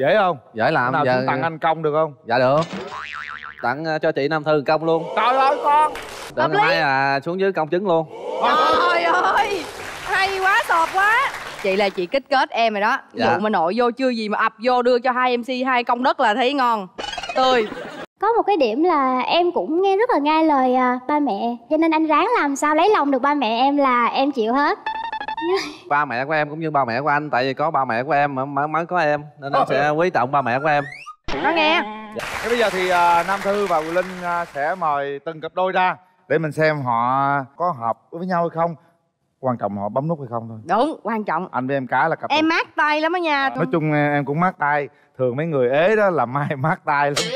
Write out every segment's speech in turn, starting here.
Dễ không? Dễ làm. Nào giờ cũng tặng anh công được không? Dạ được. Tặng cho chị Nam Thư công luôn. Trời ơi con. Đến ngày mai là xuống dưới công chứng luôn. Trời ơi, hay quá, sọt quá. Chị là chị kích kết em rồi đó. Ví dụ mà nội vô chưa gì mà ập vô đưa cho hai MC hai công đất là thấy ngon tươi. Có một cái điểm là em cũng nghe rất là nghe lời ba mẹ, cho nên anh ráng làm sao lấy lòng được ba mẹ em là em chịu hết. Ba mẹ của em cũng như ba mẹ của anh, tại vì có ba mẹ của em mới có em, nên anh sẽ quý trọng ba mẹ của em. Nó nghe. Thế bây giờ thì Nam Thư và Quyền Linh sẽ mời từng cặp đôi ra để mình xem họ có hợp với nhau hay không. Quan trọng họ bấm nút hay không thôi. Đúng, quan trọng. Anh với em cá là cặp em mát tay lắm á nha. Nói chung em cũng mát tay. Thường mấy người ế đó là mai mát tay lắm.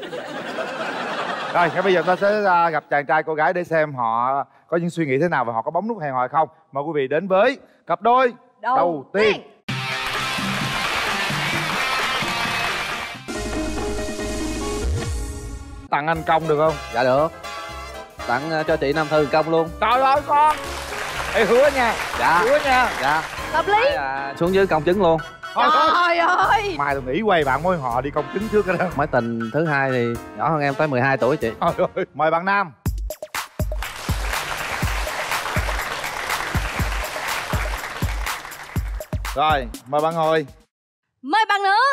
Rồi, ngay bây giờ ta sẽ gặp chàng trai cô gái để xem họ có những suy nghĩ thế nào và họ có bấm nút hẹn hò hay không. Mời quý vị đến với cặp đôi đầu tiên. Tặng anh công được không? Dạ được. Tặng cho chị Nam Thư công luôn. Trời ơi con. Ê hứa nha. Dạ. Hứa nha. Dạ. Hợp lý. Xuống dưới công chứng luôn. Trời ơi. Mai tôi nghĩ quay bạn mối họ đi công chứng trước cái đó. Mối tình thứ hai thì nhỏ hơn em tới 12 tuổi chị. Trời ơi. Mời bạn nam. Rồi, mời bạn ngồi. Mời bạn nữ.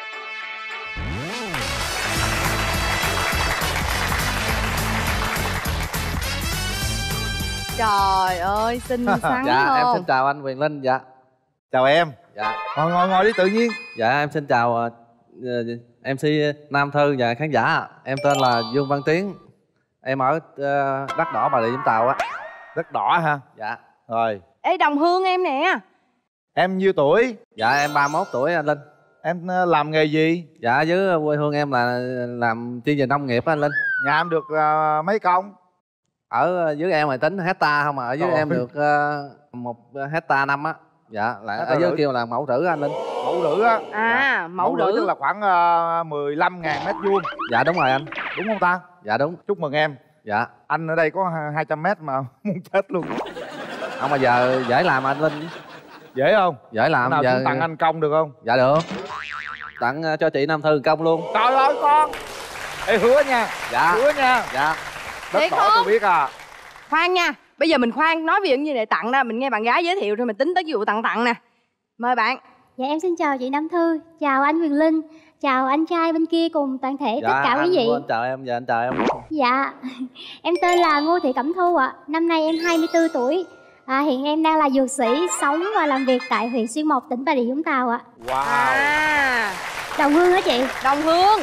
Trời ơi, xinh xắn. Dạ, không? em xin chào anh Quyền Linh. Dạ. Chào em. Dạ. Ngồi đi tự nhiên. Dạ, em xin chào MC Nam Thư và khán giả. Em tên là Dương Văn Tiến. Em ở Đất Đỏ, Bà Rịa Vũng Tàu á. Đất Đỏ hả? Dạ. Rồi. Ê, đồng hương em nè. Em nhiêu tuổi? Dạ, em 31 tuổi anh Linh. Em làm nghề gì? Dạ, dưới quê hương em là làm chuyên về nông nghiệp á anh Linh. Nhà em được mấy công? Ở dưới em là tính hecta không, mà ở dưới em được 1 hecta năm á. Dạ, lại ở dưới kêu là mẫu rữ anh Linh. Mẫu rữ á? À, mẫu rữ tức là khoảng 15.000 mét vuông. Dạ đúng rồi anh. Đúng không ta? Dạ đúng. Chúc mừng em. Dạ. Anh ở đây có 200 mét mà muốn chết luôn. Không, mà giờ dễ làm anh Linh. Dễ không? Dễ làm. Nào giờ cũng tặng anh công được không? Dạ được. Tặng cho chị Nam Thư công luôn. Trời ơi con. Ê hứa nha. Dạ. Hứa nha. Dạ. Đất Đỏ tôi biết à. Khoan nha, bây giờ mình khoan nói về những gì này tặng ra, mình nghe bạn gái giới thiệu rồi mình tính tới cái vụ tặng nè. Mời bạn. Dạ em xin chào chị Nam Thư, chào anh Quyền Linh, chào anh trai bên kia cùng toàn thể Dạ, tất cả quý vị. anh chào em. Dạ, anh chào em. Dạ, em tên là Ngô Thị Cẩm Thu ạ. Năm nay em 24 tuổi. Hiện em đang là dược sĩ, sống và làm việc tại huyện Xuyên Mộc, tỉnh Bà Rịa Vũng Tàu ạ. Wow. Đồng hương hả chị? Đồng hương.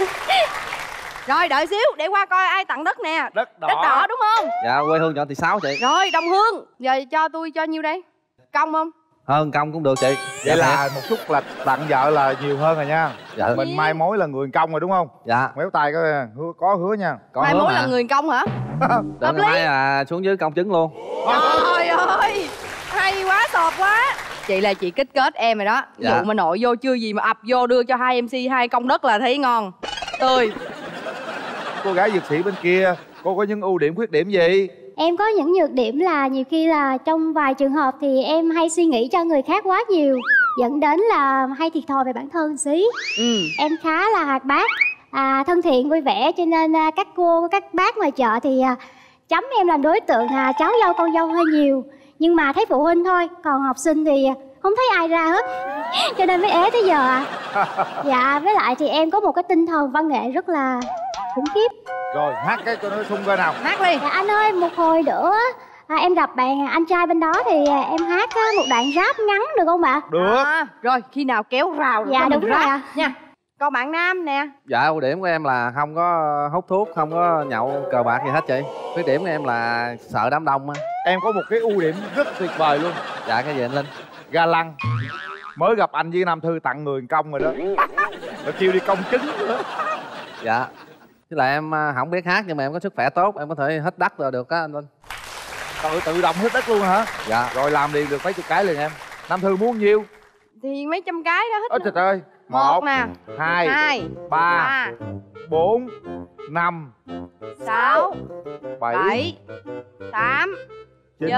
Rồi đợi xíu để qua coi ai tặng đất nè. Đất Đỏ. Đất Đỏ đúng không? Dạ, quê hương chọn thì 6 chị. Rồi đồng hương. Giờ cho tôi cho nhiêu đây? Công không? Hơn công cũng được chị. Vậy là một chút là tặng vợ là nhiều hơn rồi nha. Dạ. Mình mai mối là người công rồi đúng không? Dạ. Méo tay có hứa nha. Có mai hứa mối mà. là người công hả? Đến ngày mai là xuống dưới công chứng luôn. Trời ơi, hay quá, sọt quá. Chị là chị kích kết em rồi đó. Ví dụ mà nội vô chưa gì mà ập vô đưa cho hai MC hai công đất là thấy ngon tươi. Cô gái dược sĩ bên kia, cô có những ưu điểm khuyết điểm gì? Em có những nhược điểm là nhiều khi là trong vài trường hợp thì em hay suy nghĩ cho người khác quá nhiều, dẫn đến là hay thiệt thòi về bản thân xí. Em khá là hoạt bát, thân thiện vui vẻ, cho nên các cô các bác ngoài chợ thì chấm em làm đối tượng cháu dâu con dâu hơi nhiều. Nhưng mà thấy phụ huynh thôi, còn học sinh thì không thấy ai ra hết. Cho nên mới ế tới giờ ạ. Dạ, với lại thì em có một cái tinh thần văn nghệ rất là khủng khiếp. Rồi hát cái cho nó sung coi nào. Hát đi. Dạ, anh ơi, một hồi nữa em gặp bạn anh trai bên đó thì em hát một đoạn rap ngắn được không ạ? Được. Rồi khi nào kéo rào dạ đúng rồi ạ. Nha. Còn bạn nam nè. Dạ, ưu điểm của em là không có hút thuốc, không có nhậu cờ bạc gì hết chị. Khuyết điểm của em là sợ đám đông á. Em có một cái ưu điểm rất tuyệt vời luôn. Dạ, cái gì anh Linh? Ga lăng. Mới gặp anh với Nam Thư tặng người công rồi đó. Rồi kêu đi công chứng nữa. Dạ. Chứ là em không biết hát nhưng mà em có sức khỏe tốt, em có thể hết đất rồi được á anh Linh. Tự động hết đất luôn hả? Dạ. Rồi làm liền được mấy chục cái liền em. Nam Thư muốn nhiêu? Thì mấy trăm cái đó hết. Ôi trời ơi. Một nè. 2 3 4 5 6 7 8 9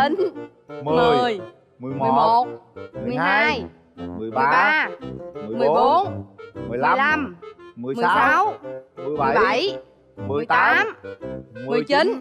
10 11 12 12 13 14 15 16 17 18 19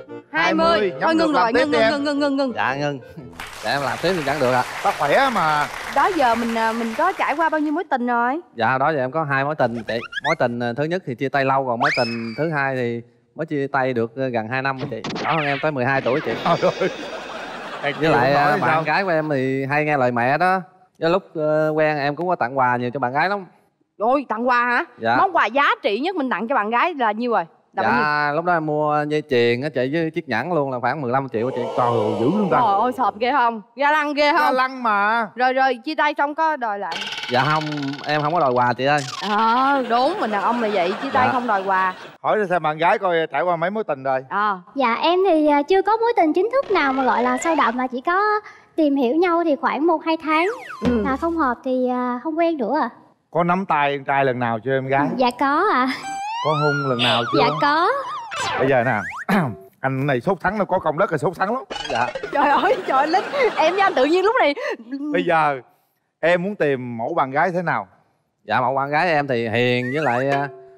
20. Thôi ngưng rồi, ngưng. Dạ ngưng. Dạ em làm tiếp thì chẳng được ạ. Tao khỏe mà. Đó giờ mình có trải qua bao nhiêu mối tình rồi? Dạ đó giờ em có 2 mối tình chị. Mối tình thứ nhất thì chia tay lâu, còn mối tình thứ hai thì mới chia tay được gần 2 năm chị. Đó hơn em tới 12 tuổi chị. Trời ơi. Với lại bạn gái của em thì hay nghe lời mẹ đó. Cái lúc quen em cũng có tặng quà nhiều cho bạn gái lắm. Ôi tặng quà hả? Dạ. Món quà giá trị nhất mình tặng cho bạn gái là nhiêu rồi? Là bao nhiêu? Dạ lúc đó em mua dây chuyền á chị với chiếc nhẫn luôn là khoảng 15 triệu chị. Trời ơi dữ luôn ta. Trời ơi sộp ghê không? Ga lăng ghê Ga không? lăng mà. Rồi chia tay xong có đòi lại? Dạ không, em không có đòi quà chị ơi. Đúng, mình đàn ông là vậy, chia tay không đòi quà. Hỏi ra xem bạn gái coi trải qua mấy mối tình rồi. Dạ em thì chưa có mối tình chính thức nào mà gọi là sâu đậm, mà chỉ có tìm hiểu nhau thì khoảng 1-2 tháng. Là không hợp thì không quen nữa à. Có nắm tay con trai lần nào chưa em gái? Dạ có ạ. Có hôn lần nào chưa? Dạ có. Bây giờ nè anh này sốt sắng, nó có công đất là sốt sắng lắm. Dạ. Trời ơi Linh, em với anh tự nhiên lúc này. Bây giờ em muốn tìm mẫu bạn gái thế nào? Dạ mẫu bạn gái em thì hiền với lại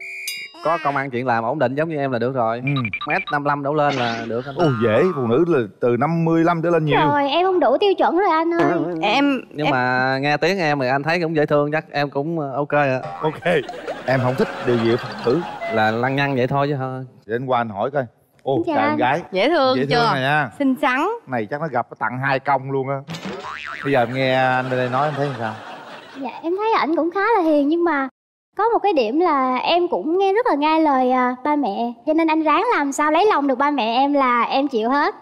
có công ăn chuyện làm ổn định giống như em là được rồi. Mét 55 đổ lên là được anh. Ồ dễ, phụ nữ là từ 55 trở lên nhiều. Rồi em không đủ tiêu chuẩn rồi anh ơi. Nhưng mà nghe tiếng em thì anh thấy cũng dễ thương, chắc em cũng ok ạ. Ok. Em không thích điều gì ở phụ nữ? Là lăng nhăng vậy thôi chứ thôi. Để anh qua anh hỏi coi. Ô Dạ. chào em gái. Dễ thương chưa? này nha. Xinh xắn. Này chắc nó gặp nó tặng 2 công luôn á. Bây giờ em nghe anh bên đây nói em thấy sao? Dạ em thấy ảnh cũng khá là hiền, nhưng mà có một cái điểm là em cũng nghe rất là nghe lời ba mẹ, cho nên anh ráng làm sao lấy lòng được ba mẹ em là em chịu hết.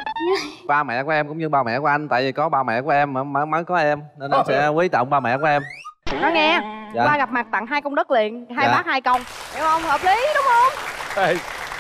Ba mẹ của em cũng như ba mẹ của anh, tại vì có ba mẹ của em mà mới có em, nên anh sẽ quý trọng ba mẹ của em. Nó nghe. Dạ. Qua gặp mặt tặng 2 công đất liền, 2 Dạ. bác 2 công, hiểu không? Hợp lý đúng không? Ê,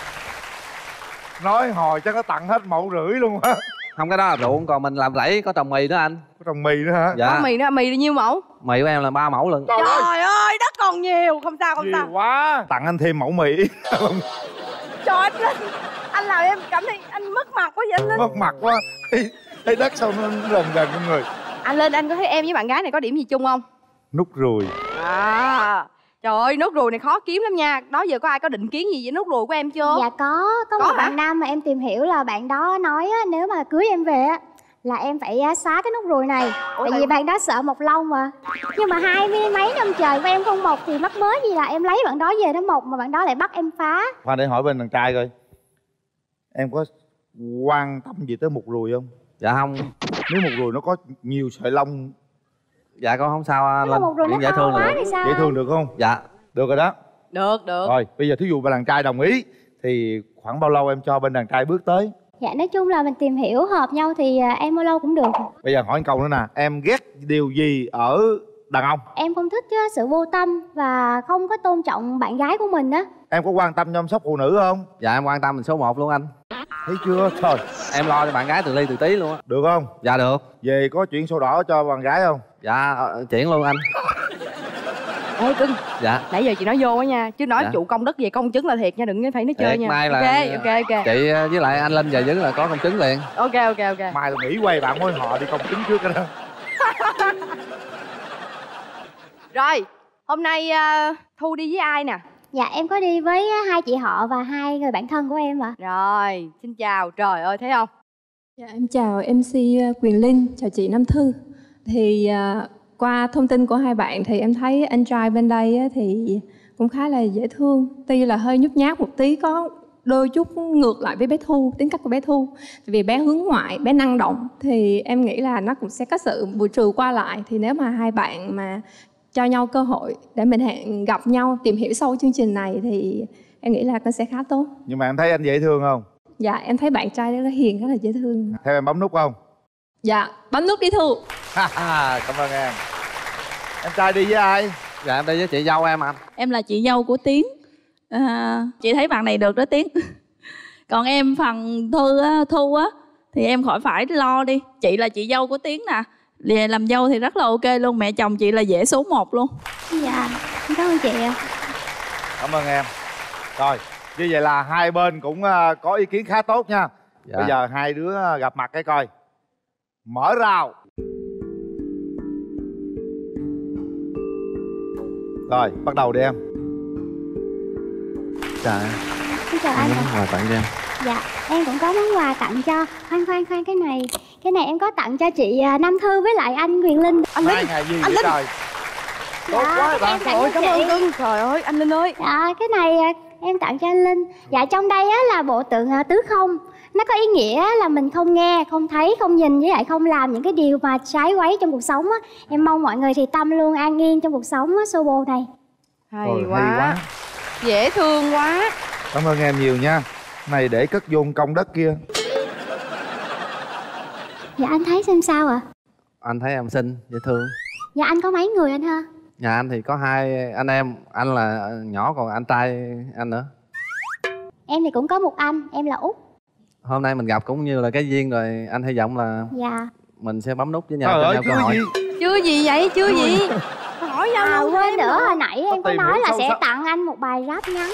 nói hồi chắc nó tặng hết 1,5 mẫu luôn á. Không, cái đó là ruộng, còn mình làm rẫy có trồng mì nữa anh. Có trồng mì nữa hả? Dạ. Có mì nữa, mì là nhiêu mẫu? Mì của em là 3 mẫu lần. Trời ơi, đất còn nhiều, không sao không Nhiều sao. quá. Tặng anh thêm mẫu mì. Trời ơi, Linh, anh làm em cảm thấy anh mất mặt quá vậy anh Linh. Mất mặt quá. Thấy đất sao nó gần gần con người. Anh Linh, anh có thấy em với bạn gái này có điểm gì chung không? Nút ruồi. Trời ơi, nốt ruồi này khó kiếm lắm nha. Đó giờ có ai có định kiến gì với nốt ruồi của em chưa? Dạ có Có một hả? bạn nam mà em tìm hiểu là bạn đó nói á, nếu mà cưới em về á là em phải xóa cái nút ruồi này. Tại vì bạn đó sợ mọc lông mà. Nhưng mà 20 mấy năm trời của em không mọc thì mắc mới gì là em lấy bạn đó về nó mọc, mà bạn đó lại bắt em phá. Khoan để hỏi bên đàn trai coi. Em có quan tâm gì tới mục ruồi không? Dạ không. Nếu mục ruồi nó có nhiều sợi lông. Dạ con không sao anh Nếu mà một ruồi nó dễ to thương quá được. thì sao? Dễ thương được không? Dạ. Được rồi đó. Được. Rồi bây giờ thí dụ bên đàn trai đồng ý thì khoảng bao lâu em cho bên đàn trai bước tới? Dạ nói chung là mình tìm hiểu hợp nhau thì em bao lâu cũng được. Bây giờ hỏi một câu nữa nè. Em ghét điều gì ở đàn ông? Em không thích sự vô tâm và không có tôn trọng bạn gái của mình á. Em có quan tâm chăm sóc phụ nữ không? Dạ em quan tâm mình số 1 luôn anh. Thấy chưa? Trời. Em lo cho bạn gái từ ly từ tí luôn á. Được không? Dạ được. Về có chuyện sổ đỏ cho bạn gái không? Dạ chuyển luôn anh. Ê cưng, Dạ. nãy giờ chị nói vô á nha. Chứ nói Dạ. chủ công đất về công chứng là thiệt nha, đừng phải nói chơi Thiệt, nha. mai là Ok. chị với lại anh Linh về đứng là có công chứng liền. Ok. Mai là nghỉ quay bạn mối họ đi công chứng trước cái đó. Rồi, hôm nay Thu đi với ai nè? Dạ em có đi với 2 chị họ và 2 người bạn thân của em ạ. Rồi, xin chào. Trời ơi, thấy không? Dạ, em chào MC Quyền Linh, chào chị Nam Thư. Thì qua thông tin của hai bạn thì em thấy anh trai bên đây á, thì cũng khá là dễ thương. Tuy là hơi nhút nhát một tí, có đôi chút ngược lại với bé Thu, tính cách của bé Thu. Tại vì bé hướng ngoại, bé năng động thì em nghĩ là nó cũng sẽ có sự bù trừ qua lại. Thì nếu mà hai bạn mà cho nhau cơ hội để mình hẹn gặp nhau, tìm hiểu sâu chương trình này thì em nghĩ là nó sẽ khá tốt. Nhưng mà em thấy anh dễ thương không? Dạ, em thấy bạn trai rất là hiền, rất là dễ thương. Theo em bấm nút không? Dạ, bấm nút đi Thu. Cảm ơn em. Em trai đi với ai? Dạ em đi với chị dâu em anh. Em là chị dâu của Tiến. Chị thấy bạn này được đó Tiến. Còn em phần Thu á thì em khỏi phải lo đi. Chị là chị dâu của Tiến nè. Về làm dâu thì rất là ok luôn. Mẹ chồng chị là dễ số 1 luôn. Dạ, cảm ơn chị ạ. Cảm ơn em. Rồi, như vậy là hai bên cũng có ý kiến khá tốt nha. Dạ. Bây giờ hai đứa gặp mặt cái coi. Mở rào. Rồi, bắt đầu đi em. Chào em. Xin chào anh ạ. Quà tặng cho em. Dạ, em cũng có món quà tặng cho. Khoan cái này em có tặng cho chị Nam Thư với lại anh Quyền Linh. Anh Linh. Hai ngày gì Anh vậy Linh. trời? Tốt Dạ, quá bạn. em Trời ơi, tặng cảm cho ơn chị. cưng. Trời ơi, anh Linh ơi. Dạ, cái này em tặng cho anh Linh. Dạ, trong đây á là bộ tượng tứ không. Nó có ý nghĩa là mình không nghe, không thấy, không nhìn với lại không làm những cái điều mà trái quấy trong cuộc sống á. Em mong mọi người thì tâm luôn an yên trong cuộc sống á, sô bồ này. Hay Ôi, quá. hay quá. Dễ thương quá. Cảm ơn em nhiều nha. Này để cất vô công đất kia. Dạ, anh thấy xem sao ạ? Anh thấy em xinh, dễ thương. Dạ, anh có mấy người anh ha? Nhà anh thì có 2 anh em. Anh là nhỏ, còn anh trai anh nữa. Em thì cũng có một anh, em là Út. Hôm nay mình gặp cũng như là cái duyên rồi. Anh hy vọng là Dạ. mình sẽ bấm nút với nhau Trời cho ơi, nhau cơ chứ hội. gì? Chưa gì vậy, chưa gì. Hỏi nhau đâu Quên nữa, hồi nãy em có tìm nói hiểu là sâu sẽ sắc. tặng anh một bài rap ngắn.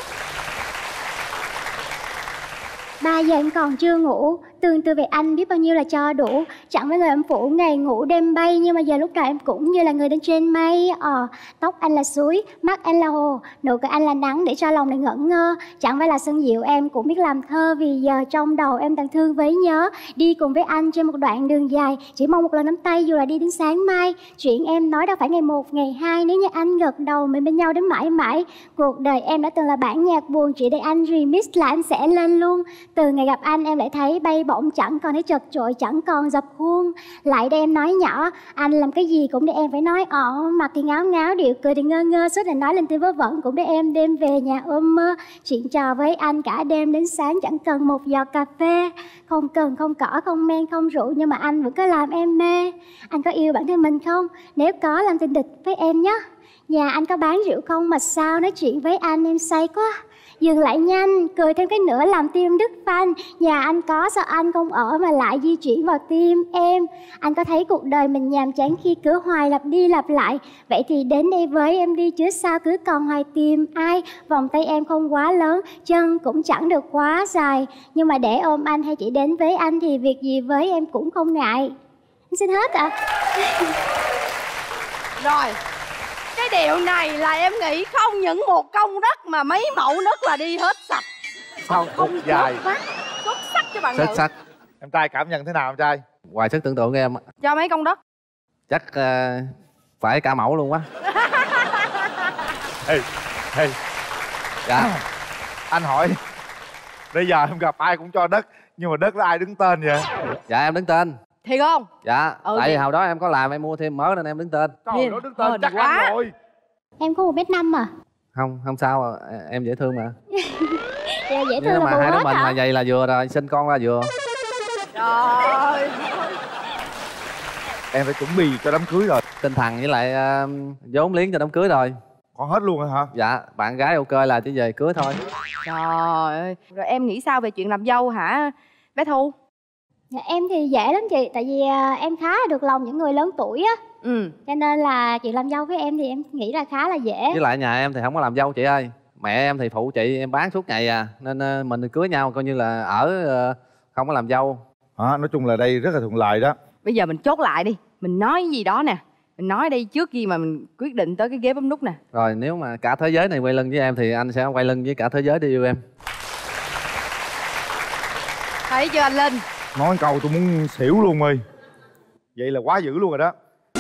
3 giờ em còn chưa ngủ, tương tư về anh biết bao nhiêu là cho đủ. Chẳng với người âm phủ ngày ngủ đêm bay, nhưng mà giờ lúc nào em cũng như là người đến trên mây. Tóc anh là suối, mắt anh là hồ, nụ cười anh là nắng để cho lòng này ngẩn ngơ. Chẳng phải là sân diệu em cũng biết làm thơ, vì giờ trong đầu em đang thương với nhớ. Đi cùng với anh trên một đoạn đường dài, chỉ mong một lần nắm tay dù là đi đến sáng mai. Chuyện em nói đâu phải ngày 1, ngày 2, nếu như anh gật đầu mình bên nhau đến mãi mãi. Cuộc đời em đã từng là bản nhạc buồn, chỉ để anh remix là anh sẽ lên luôn. Từ ngày gặp anh em lại thấy bay bổng, chẳng còn thấy chật chội, chẳng còn dập khuôn. Lại đây em nói nhỏ, anh làm cái gì cũng để em phải nói mặt thì ngáo ngáo, điệu cười thì ngơ ngơ, suốt ngày nói lên tiếng vớ vẩn cũng để em đêm về nhà ôm mơ. Chuyện trò với anh cả đêm đến sáng, chẳng cần một giọt cà phê, không cần không cỏ, không men, không rượu, nhưng mà anh vẫn cứ làm em mê. Anh có yêu bản thân mình không? Nếu có làm tình địch với em nhé. Nhà anh có bán rượu không mà sao nói chuyện với anh em say quá. Dừng lại nhanh, cười thêm cái nữa làm tim đứt phanh. Nhà anh có sao anh không ở mà lại di chuyển vào tim em. Anh có thấy cuộc đời mình nhàm chán khi cứ hoài lặp đi lặp lại. Vậy thì đến đây với em đi chứ sao cứ còn hoài tìm ai. Vòng tay em không quá lớn, chân cũng chẳng được quá dài, nhưng mà để ôm anh hay chỉ đến với anh thì việc gì với em cũng không ngại. Anh xin hết ạ. Rồi, cái điệu này là em nghĩ không những một công đất mà mấy mẫu đất là đi hết sạch. Sao không dài. Xuất sắc cho bạn Xuất nữ. sắc. Em trai cảm nhận thế nào em trai? Ngoài sức tưởng tượng của em, Cho mấy công đất. chắc phải cả mẫu luôn quá. Ê, Dạ. anh hỏi, bây giờ em gặp ai cũng cho đất, nhưng mà đất đó ai đứng tên vậy? Dạ em đứng tên. Thiệt không? Dạ. Ừ, Tại vì thì- hồi đó em có làm, em mua thêm mớ nên em đứng tên. Trời ơi, đứng tên hên chắc quá. anh rồi. Em có 1m5 à? Không sao, em dễ thương mà. Dạ, dễ thương Nếu là mà bù hai đứa hết mình hả? là vậy là vừa rồi, sinh con ra vừa. Trời. Em phải chuẩn bị cho đám cưới rồi. Tinh thần với lại vốn liếng cho đám cưới rồi. Có hết luôn hả? Dạ, bạn gái ok là chỉ về cưới thôi. Trời ơi. Rồi em nghĩ sao về chuyện làm dâu hả bé Thu? Dạ, em thì dễ lắm chị, tại vì em khá là được lòng những người lớn tuổi á, Ừ. cho nên là chuyện làm dâu với em thì em nghĩ là khá là dễ. Với lại nhà em thì không có làm dâu chị ơi. Mẹ em thì phụ chị em bán suốt ngày à. Nên mình cưới nhau coi như là không có làm dâu. Nói chung là đây rất là thuận lợi đó. Bây giờ mình chốt lại đi. Mình nói gì đó nè. Mình nói đây trước khi mà mình quyết định tới cái ghế bấm nút nè. Rồi nếu mà cả thế giới này quay lưng với em thì anh sẽ quay lưng với cả thế giới để yêu em. Thấy chưa anh Linh? Nói câu tôi muốn xỉu luôn ơi. Vậy là quá dữ luôn rồi đó.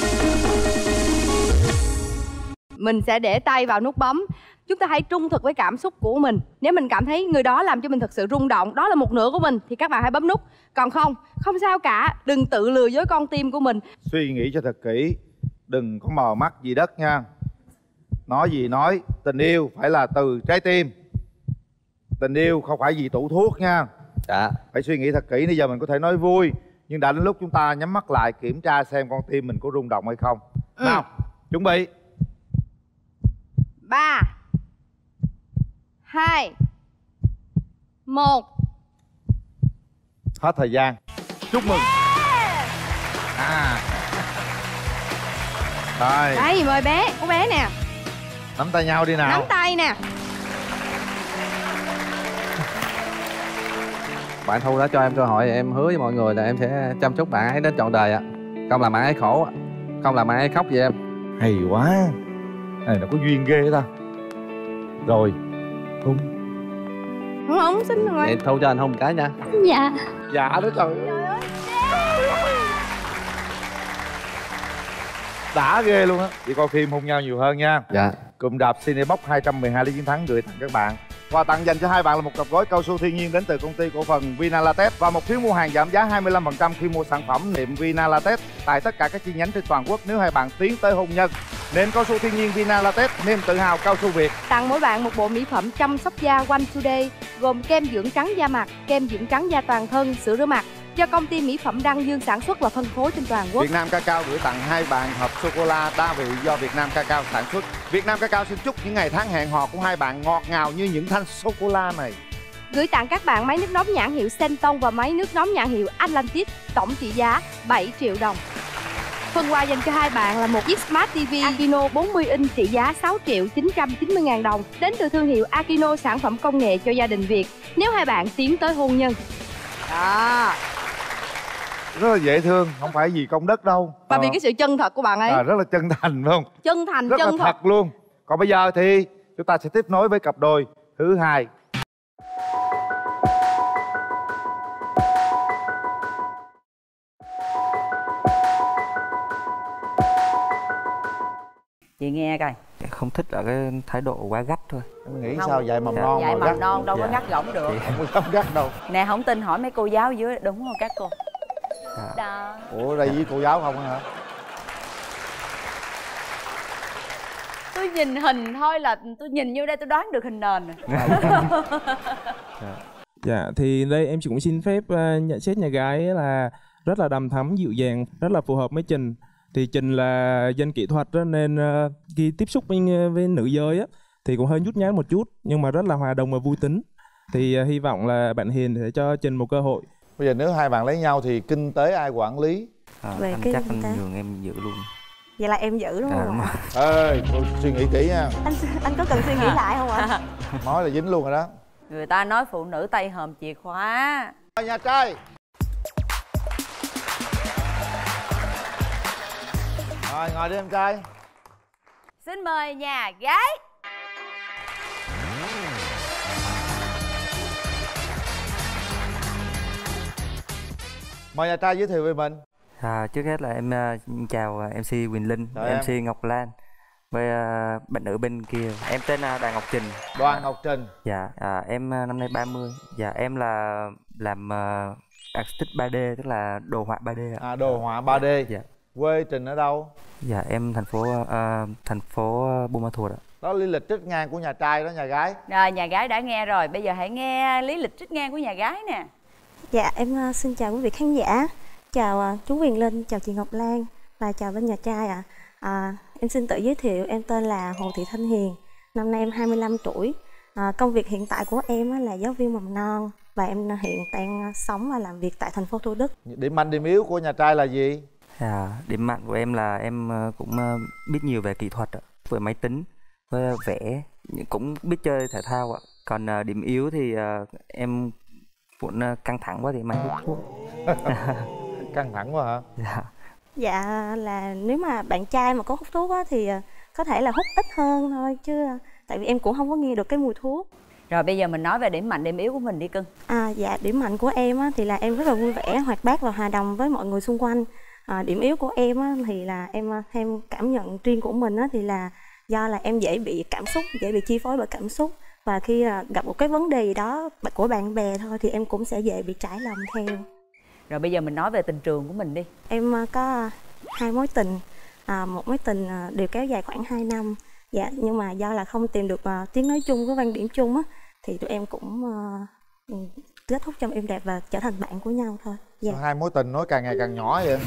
Mình sẽ để tay vào nút bấm. Chúng ta hãy trung thực với cảm xúc của mình. Nếu mình cảm thấy người đó làm cho mình thật sự rung động, đó là một nửa của mình, thì các bạn hãy bấm nút. Còn không sao cả. Đừng tự lừa dối con tim của mình. Suy nghĩ cho thật kỹ, đừng có mờ mắt gì đất nha. Nói gì nói, tình yêu phải là từ trái tim. Tình yêu không phải vì tủ thuốc nha. Dạ. Phải suy nghĩ thật kỹ. Bây giờ mình có thể nói vui, nhưng đã đến lúc chúng ta nhắm mắt lại kiểm tra xem con tim mình có rung động hay không. Nào, chuẩn bị. 3 2 1. Hết thời gian. Chúc mừng. Rồi, Đây mời bé, cô bé nè. nắm tay nhau đi nào. Nắm tay nè. Bạn Thu đã cho em cơ hội, em hứa với mọi người là em sẽ chăm chút bạn ấy đến trọn đời ạ. Không làm bạn ấy khổ, không làm bạn ấy khóc vì em. Hay quá. Này nó có duyên ghê ta. Rồi Hùng. Không xin rồi. Vậy Thu cho anh Hùng cái nha. Dạ. Dạ đó trời. Đã ghê luôn á. Đi coi phim hôn nhau nhiều hơn nha. Dạ. Cụm đạp Cinebox 212 lý chiến thắng gửi tặng các bạn. Quà tặng dành cho hai bạn là một cặp gối cao su thiên nhiên đến từ công ty cổ phần Vinalatex và một phiếu mua hàng giảm giá 25% khi mua sản phẩm nệm Vinalatex tại tất cả các chi nhánh trên toàn quốc nếu hai bạn tiến tới hôn nhân. Nệm cao su thiên nhiên Vinalatex, niềm tự hào cao su Việt. Tặng mỗi bạn một bộ mỹ phẩm chăm sóc da One Today gồm kem dưỡng trắng da mặt, kem dưỡng trắng da toàn thân, sữa rửa mặt do công ty mỹ phẩm Đăng Dương sản xuất và phân phối trên toàn quốc. Việt Nam Cacao gửi tặng hai bạn hộp sô cô la đa vị do Việt Nam Cacao sản xuất. Việt Nam Cacao xin chúc những ngày tháng hẹn hò của hai bạn ngọt ngào như những thanh sô cô la này. Gửi tặng các bạn máy nước nóng nhãn hiệu Senton và máy nước nóng nhãn hiệu Atlantis, tổng trị giá 7 triệu đồng. Phần quà dành cho hai bạn là một chiếc Smart TV Akino 40 inch trị giá 6 triệu 990 ngàn đồng đến từ thương hiệu Akino, sản phẩm công nghệ cho gia đình Việt nếu hai bạn tiến tới hôn nhân. Đó. Rất là dễ thương, không phải vì công đức đâu. Và vì cái sự chân thật của bạn ấy. Rất là chân thành phải không? Chân thành, rất chân là thật luôn. Còn bây giờ thì chúng ta sẽ tiếp nối với cặp đôi thứ hai. Chị nghe coi. Không thích là cái thái độ quá gắt thôi. Em nghĩ không, sao dạy mầm non dạy mà mầm gắt. non đâu có gắt gỏng được. Không có gắt đâu. Nè không tin hỏi mấy cô giáo dưới đúng không các cô? Đó. Ủa đây với cô giáo không hả? Tôi nhìn hình thôi là tôi nhìn như đây tôi đoán được hình nền. Dạ thì đây em cũng xin phép nhận xét nhà gái là rất là đằm thắm, dịu dàng, rất là phù hợp với Trình. Thì Trình là dân kỹ thuật đó, nên khi tiếp xúc với nữ giới á, thì cũng hơi nhút nhát một chút nhưng mà rất là hòa đồng và vui tính. Thì hy vọng là bạn Hiền sẽ cho Trình một cơ hội. Bây giờ nếu hai bạn lấy nhau thì kinh tế ai quản lý? Về anh chắc anh nhường em giữ luôn. Vậy là em giữ đúng không ạ? Ê, tôi suy nghĩ kỹ nha. Anh có cần suy nghĩ lại không ạ? Nói là dính luôn rồi đó. Người ta nói phụ nữ tay hòm chìa khóa. Nhà trai. Rồi ngồi đi em trai. Xin mời nhà gái. Mời nhà trai giới thiệu về mình. Trước hết là em chào MC Quỳnh Linh, Chào MC em. Ngọc Lan với bạn nữ bên kia. Em tên là Đoàn Ngọc Trình. Đoàn Ngọc Trình. Dạ, em năm nay 30. Dạ, em là làm artist 3D, tức là đồ họa 3D ạ. Đồ họa 3D. Dạ. Quê Trình ở đâu? Dạ, em thành phố Buôn Ma Thuột ạ. Đó lý lịch trích ngang của nhà trai đó nhà gái. Rồi nhà gái đã nghe rồi, bây giờ hãy nghe lý lịch trích ngang của nhà gái nè. Dạ em xin chào quý vị khán giả. Chào chú Quỳnh Linh, chào chị Ngọc Lan và chào bên nhà trai ạ. Em xin tự giới thiệu, em tên là Hồ Thị Thanh Hiền. Năm nay em 25 tuổi. Công việc hiện tại của em là giáo viên mầm non và em hiện đang sống và làm việc tại thành phố Thủ Đức. Điểm mạnh điểm yếu của nhà trai là gì? Điểm mạnh của em là em cũng biết nhiều về kỹ thuật ạ, về máy tính, với vẽ, cũng biết chơi thể thao ạ. Còn điểm yếu thì em cũng căng thẳng quá thì em hay hút thuốc. Căng thẳng quá hả? Dạ. Dạ là nếu mà bạn trai mà có hút thuốc á, thì có thể là hút ít hơn thôi chứ tại vì em cũng không có nghe được cái mùi thuốc. Rồi bây giờ mình nói về điểm mạnh điểm yếu của mình đi cưng. Dạ điểm mạnh của em á, thì là em rất là vui vẻ, hoạt bát và hòa đồng với mọi người xung quanh. Điểm yếu của em á, thì là em theo cảm nhận riêng của mình á, thì là do là em dễ bị cảm xúc, dễ bị chi phối bởi cảm xúc. Và khi gặp một cái vấn đề gì đó của bạn bè thôi thì em cũng sẽ dễ bị trải lòng theo. Rồi bây giờ mình nói về tình trường của mình đi. Em có 2 mối tình. Một mối tình đều kéo dài khoảng 2 năm. Dạ, nhưng mà do là không tìm được tiếng nói chung với quan điểm chung á, thì tụi em cũng kết thúc trong êm đẹp và trở thành bạn của nhau thôi. Dạ. Hai mối tình nói càng ngày càng nhỏ vậy.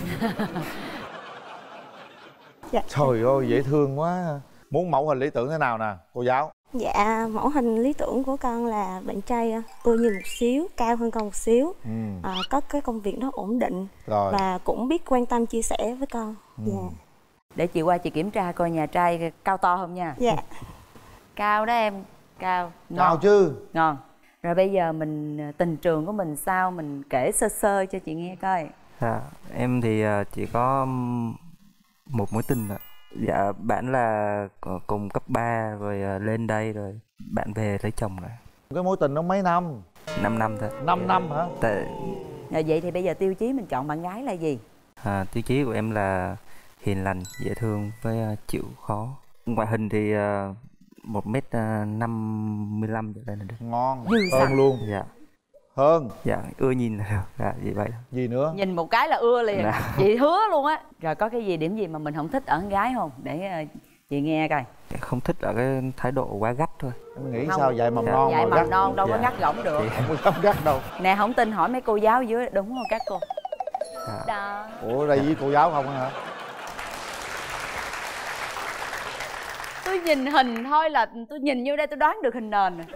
Dạ. Trời ơi dễ thương quá. Muốn mẫu hình lý tưởng thế nào nè cô giáo? Dạ, mẫu hình lý tưởng của con là bạn trai ưa nhìn một xíu, cao hơn con một xíu, có cái công việc nó ổn định rồi. Và cũng biết quan tâm chia sẻ với con. Dạ. Để chị qua chị kiểm tra coi nhà trai cao to không nha. Dạ. Cao đó em, cao. Ngon. Cao chứ. Ngon. Rồi bây giờ mình tình trường của mình sao, mình kể sơ sơ cho chị nghe coi. Em thì chỉ có một mối tình ạ. Dạ bạn là cùng cấp 3 rồi lên đây rồi bạn về lấy chồng rồi. Cái mối tình nó mấy năm? 5 năm thôi. 5 năm hả? Vậy thì bây giờ tiêu chí mình chọn bạn gái là gì? Tiêu chí của em là hiền lành, dễ thương với chịu khó. Ngoại hình thì 1m55 trở lên là được. Ngon, hơn luôn. Dạ. Hơn. Dạ, ưa nhìn là được. Dạ, vậy vậy. Gì nữa? Nhìn một cái là ưa liền. Dạ. Chị hứa luôn á. Rồi có cái gì, điểm gì mà mình không thích ở con gái không? Để chị nghe coi. Không thích ở cái thái độ quá gắt thôi. Em nghĩ không, sao dạy mầm non dạy mà mầm gắt. non đâu có gắt gỏng được. Không có gắt đâu. Nè không tin hỏi mấy cô giáo dưới, đúng không các cô? Đó. Ủa đây với cô giáo không hả? Tôi nhìn hình thôi là tôi nhìn như đây tôi đoán được hình nền rồi.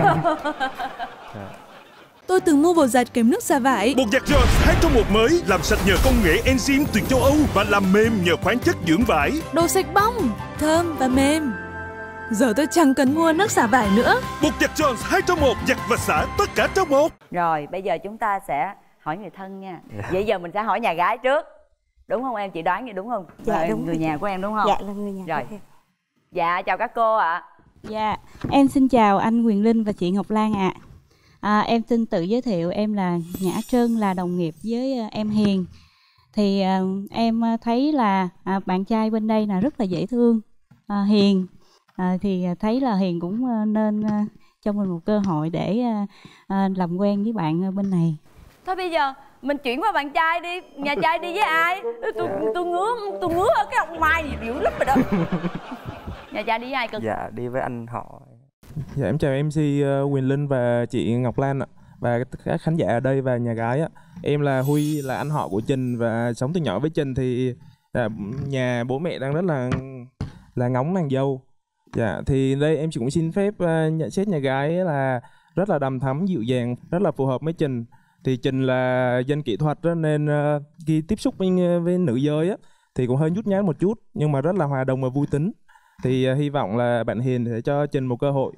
Tôi từng mua bột giặt kèm nước xả vải. Bột giặt Jones 2 trong 1 mới, làm sạch nhờ công nghệ enzyme từ châu Âu và làm mềm nhờ khoáng chất dưỡng vải. Đồ sạch bong, thơm và mềm. Giờ tôi chẳng cần mua nước xả vải nữa. Bột giặt Jones 2 trong 1, giặt và xả tất cả trong một. Rồi bây giờ chúng ta sẽ hỏi người thân nha. Vậy giờ mình sẽ hỏi nhà gái trước. Đúng không em? Chị đoán vậy đúng không? Dạ đúng. Người nhà của em đúng không? Dạ là người nhà rồi. của em. Dạ chào các cô ạ. Dạ em xin chào anh Quyền Linh và chị Ngọc Lan ạ. Em xin tự giới thiệu, em là Nhã Trân, là đồng nghiệp với em Hiền. Thì em thấy là bạn trai bên đây là rất là dễ thương, hiền. Thì thấy là Hiền cũng nên cho mình một cơ hội để làm quen với bạn bên này. Thôi bây giờ mình chuyển qua bạn trai đi. Nhà trai đi với ai? Tôi ngứa ở cái ông Mai gì dữ lắm rồi đó. Nhà trai đi với ai cưng? Dạ đi với anh họ. Dạ em chào MC Quyền Linh và chị Ngọc Lan ạ, và các khán giả ở đây và nhà gái ạ. Em là Huy, là anh họ của Trình và sống từ nhỏ với Trình. Thì nhà bố mẹ đang rất là ngóng nàng dâu. Dạ thì đây em cũng xin phép nhận xét nhà gái là rất là đằm thắm, dịu dàng, rất là phù hợp với Trình. Thì Trình là dân kỹ thuật đó, nên khi tiếp xúc với nữ giới á, thì cũng hơi nhút nhát một chút, nhưng mà rất là hòa đồng và vui tính. Thì hy vọng là bạn Hiền sẽ cho Trình một cơ hội.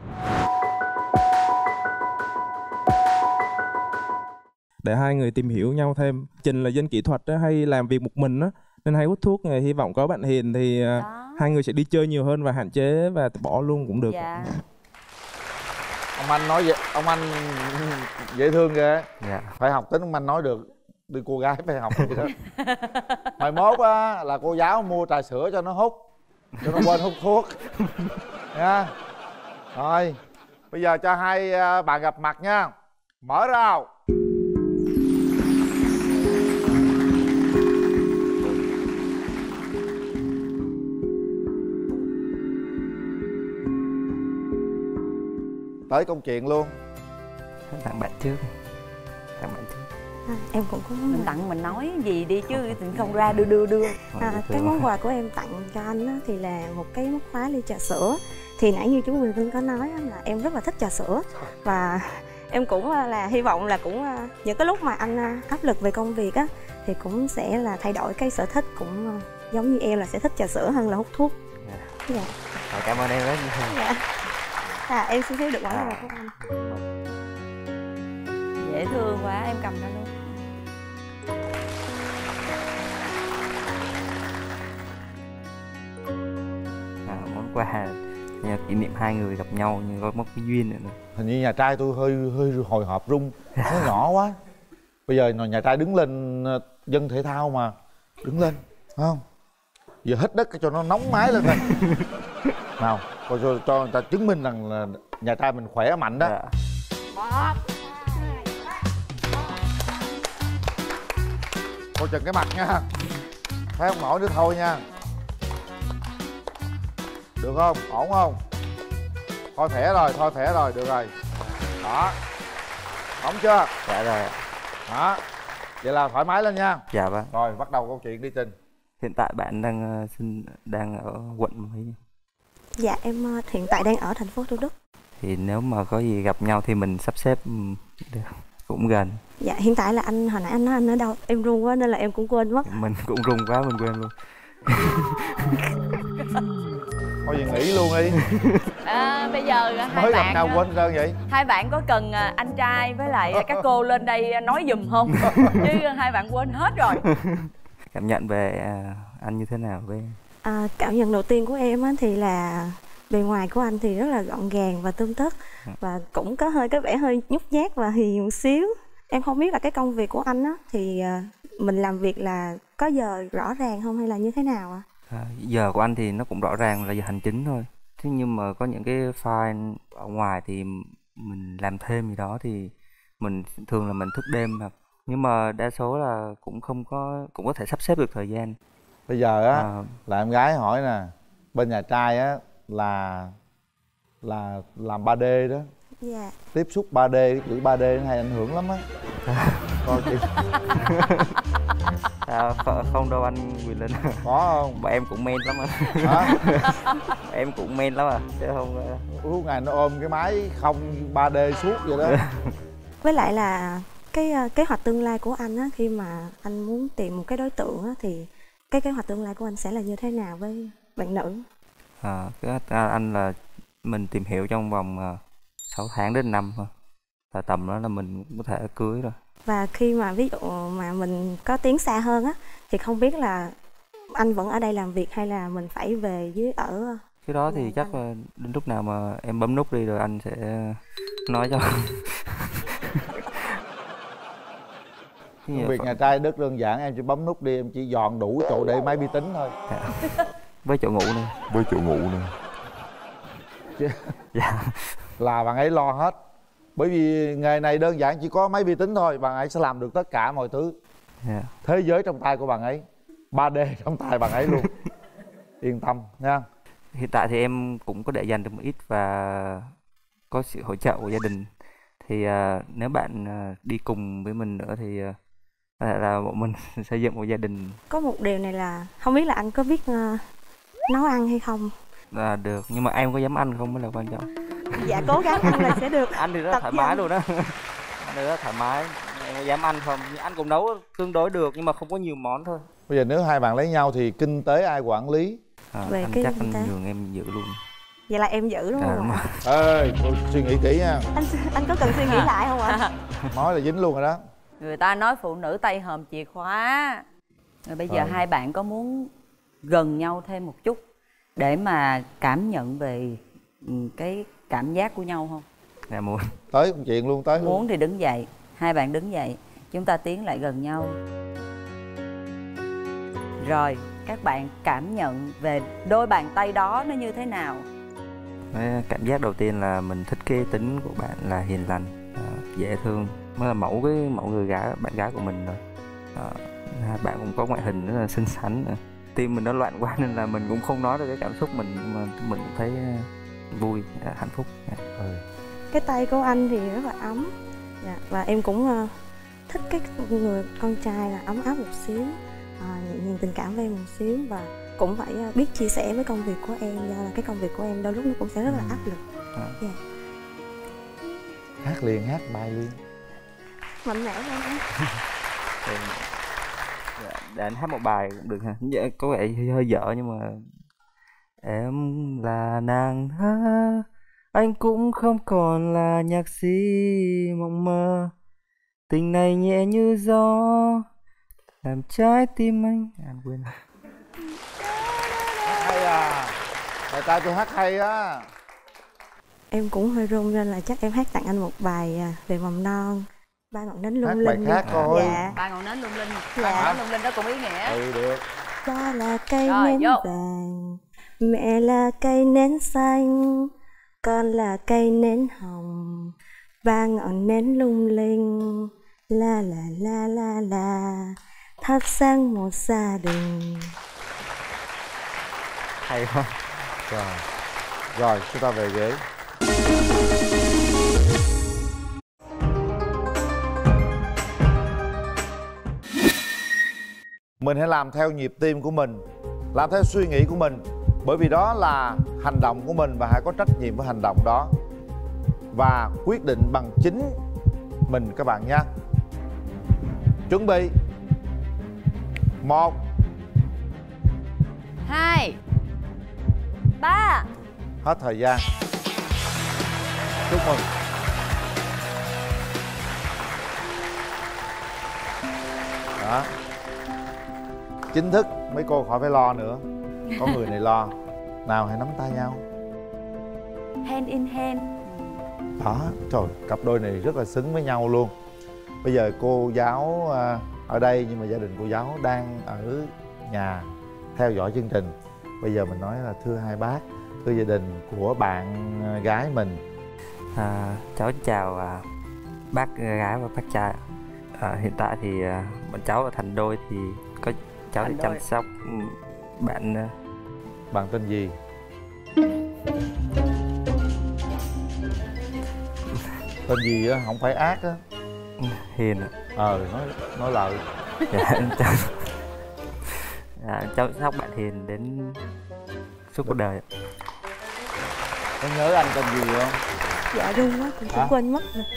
Để hai người tìm hiểu nhau thêm. Trình là dân kỹ thuật đó, hay làm việc một mình đó, nên hay hút thuốc. Hy vọng có bạn Hiền thì hai người sẽ đi chơi nhiều hơn và hạn chế và bỏ luôn cũng được. Dạ. Ông anh nói vậy, ông anh dễ thương ghê. Dạ. Phải học tính ông anh nói được. Đi cô gái phải học vậy đó. Mai mốt á là cô giáo mua trà sữa cho nó hút, cho nó quên hút thuốc nha. Rồi bây giờ cho hai bạn gặp mặt nha. Mở rào. Tới công chuyện luôn. Tặng bạn trước. Tặng bạn trước. Em cũng có mình tặng mình nói gì đi chứ không ra đưa. Cái món quà của em tặng cho anh á, thì là một cái móc khóa ly trà sữa. Thì nãy như chú Quyền Linh có nói á, là em rất là thích trà sữa. Và em cũng là hy vọng là cũng những cái lúc mà anh áp lực về công việc á, thì cũng sẽ là thay đổi cái sở thích, cũng giống như em là sẽ thích trà sữa hơn là hút thuốc. Dạ. Cảm ơn em rất nhiều. Dạ. Em xin phép được món quà của anh. Dễ thương quá, em cầm ra luôn. Món quà kỷ niệm hai người gặp nhau, nhưng có một cái duyên nữa. Hình như nhà trai tôi hơi hồi hộp rung, nó nhỏ quá. Bây giờ nhà trai đứng lên, dân thể thao mà, đứng lên, phải không? Giờ hít đất cho nó nóng máy lên thôi. Nào, cho người ta chứng minh rằng là nhà trai mình khỏe mạnh đó. Coi chừng cái mặt nha. Thấy không nổi nữa thôi nha. Được không? Ổn không? Thôi thẻ rồi, được rồi. Đó. Ổn chưa? Dạ rồi. Đó. Vậy là thoải mái lên nha. Dạ vâng. Rồi bắt đầu câu chuyện đi Trình. Hiện tại bạn đang ở quận mấy? Dạ em hiện tại đang ở thành phố Thủ Đức. Thì nếu mà có gì gặp nhau thì mình sắp xếp được, cũng gần. Dạ hiện tại là anh hồi nãy anh nói anh ở đâu? Em run quá nên là em cũng quên mất. Mình cũng run quá mình quên luôn. Thôi vậy nghỉ luôn đi. Bây giờ hai mới bạn gặp nào quên ra vậy? Hai bạn có cần anh trai với lại các cô lên đây nói giùm không? Chứ hai bạn quên hết rồi. Cảm nhận về anh như thế nào với Cảm nhận đầu tiên của em á, thì là bề ngoài của anh thì rất là gọn gàng và tươm tất, và cũng có cái vẻ hơi nhút nhát và hiền một xíu. Em không biết là cái công việc của anh á thì mình làm việc là có giờ rõ ràng không hay là như thế nào ạ? Giờ của anh thì nó cũng rõ ràng là giờ hành chính thôi. Thế nhưng mà có những cái file ở ngoài thì mình làm thêm gì đó thì mình thường là mình thức đêm, nhưng mà đa số là cũng có thể sắp xếp được thời gian. Bây giờ á là em gái hỏi nè, bên nhà trai á là làm 3D đó. Dạ. Tiếp xúc 3D, cái chữ 3D nó hay ảnh hưởng lắm á. Coi kìa. Không đâu anh Quyền Linh. Có không? Bọn em cũng men lắm anh. Hả? Em cũng men lắm chứ không. Suốt ngày nó ôm cái máy không 3D suốt vậy đó. Với lại là cái kế hoạch tương lai của anh á, khi mà anh muốn tìm một cái đối tượng á, thì cái kế hoạch tương lai của anh sẽ là như thế nào với bạn nữ? Anh là mình tìm hiểu trong vòng 6 tháng đến năm thôi, và tầm đó là mình có thể cưới rồi. Và khi mà ví dụ mà mình có tiến xa hơn á, thì không biết là anh vẫn ở đây làm việc hay là mình phải về dưới ở? Cái đó thì chắc là đến lúc nào mà em bấm nút đi rồi anh sẽ nói cho. Việc nhà trai rất đơn giản, em chỉ bấm nút đi, em chỉ dọn đủ chỗ để máy vi tính thôi. Với chỗ ngủ nữa. Với chỗ ngủ nữa. Dạ. Là bạn ấy lo hết. Bởi vì nghề này đơn giản chỉ có máy vi tính thôi, bạn ấy sẽ làm được tất cả mọi thứ. Thế giới trong tay của bạn ấy, 3D trong tay bạn ấy luôn. Yên tâm nha. Hiện tại thì em cũng có để dành được một ít và có sự hỗ trợ của gia đình. Thì nếu bạn đi cùng với mình nữa thì là bọn mình xây dựng một gia đình. Có một điều này là không biết là anh có biết nấu ăn hay không? Được, nhưng mà em có dám ăn không mới là quan trọng. Dạ cố gắng ăn là sẽ được. Anh thì rất thoải mái luôn đó. Anh thì rất thoải mái. Em có dám ăn không? Anh cũng nấu tương đối được nhưng mà không có nhiều món thôi. Bây giờ nếu hai bạn lấy nhau thì kinh tế ai quản lý? Về anh cái chắc kinh tế. anh nhường em giữ luôn. Vậy là em giữ đúng không ạ? Ê, suy nghĩ kỹ nha. Anh có cần suy nghĩ lại không ạ? Nói là dính luôn rồi đó. Người ta nói phụ nữ tay hòm chìa khóa. Rồi bây giờ hai bạn có muốn gần nhau thêm một chút để mà cảm nhận về cái cảm giác của nhau không? Dạ muốn. Tới công chuyện luôn, tới luôn. Muốn thì đứng dậy. Hai bạn đứng dậy. Chúng ta tiến lại gần nhau. Rồi, các bạn cảm nhận về đôi bàn tay đó nó như thế nào? Cảm giác đầu tiên là mình thích cái tính của bạn là hiền lành, dễ thương. Mới là mẫu người bạn gái của mình rồi. Hai bạn cũng có ngoại hình rất là xinh xắn nữa. Tim mình nó loạn quá nên là mình cũng không nói được cái cảm xúc mình, mà mình cũng thấy vui, hạnh phúc. Cái tay của anh thì rất là ấm. Và em cũng thích cái người con trai là ấm áp một xíu, nhẹ nhàng tình cảm với em một xíu, và cũng phải biết chia sẻ với công việc của em, do là cái công việc của em đôi lúc nó cũng sẽ rất là áp lực. Hát liền, hát bài liền. Mạnh mẽ lên. Để anh hát một bài cũng được ha. Có vẻ hơi dở nhưng mà em là nàng thơ, anh cũng không còn là nhạc sĩ mộng mơ. Tình này nhẹ như gió làm trái tim anh. Anh quên. Hay à. Bài trai tôi hát hay á. Em cũng hơi run nên là chắc em hát tặng anh một bài về mầm non. Ba ngọn nến lung linh. Hát bài khác thôi. Dạ. Ba ngọn nến lung linh. Dạ. Ba ngọn nến lung linh đó cũng ý nghĩa. Ừ, được. Ba là cây rồi, nến vô. vàng, mẹ là cây nến xanh, con là cây nến hồng. Ba ngọn nến lung linh, la la la la la, thắp sáng một gia đình. Hay quá. Rồi, chúng ta về ghế. Mình hãy làm theo nhịp tim của mình, làm theo suy nghĩ của mình, bởi vì đó là hành động của mình, và hãy có trách nhiệm với hành động đó và quyết định bằng chính mình các bạn nha. Chuẩn bị 1 2 3. Hết thời gian. Chúc mừng. Đó. Chính thức mấy cô khỏi phải lo nữa. Có người này lo. Nào hãy nắm tay nhau. Hand in hand. Đó, trời, cặp đôi này rất là xứng với nhau luôn. Bây giờ cô giáo ở đây nhưng mà gia đình cô giáo đang ở nhà theo dõi chương trình. Bây giờ mình nói là thưa hai bác, thưa gia đình của bạn gái mình. Cháu chào bác gái và bác trai. Hiện tại thì bọn cháu là thành đôi thì có cháu để chăm sóc bạn. Bạn tên gì? Tên gì á, không phải ác á. Hiền ạ. Nói lời. Cháu sóc bạn Hiền đến suốt cuộc đời. Có nhớ anh tên gì không? Dạ run quá, cũng quên mất rồi.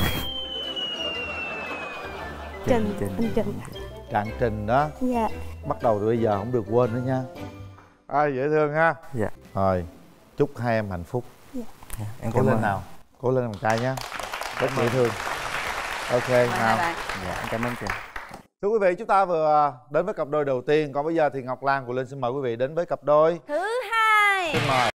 Trình. Anh Trình. Bạn Trình đó. Dạ. Bắt đầu từ bây giờ không được quên nữa nha. Dễ thương ha. Dạ. Rồi, chúc hai em hạnh phúc. Dạ. Em cố lên nào. Cố lên bạn trai nhé. Rất dễ thương. Ok, nào. Dạ, cảm ơn chị. Thưa quý vị, chúng ta vừa đến với cặp đôi đầu tiên. Còn bây giờ thì Ngọc Lan của Linh xin mời quý vị đến với cặp đôi thứ hai. Xin mời.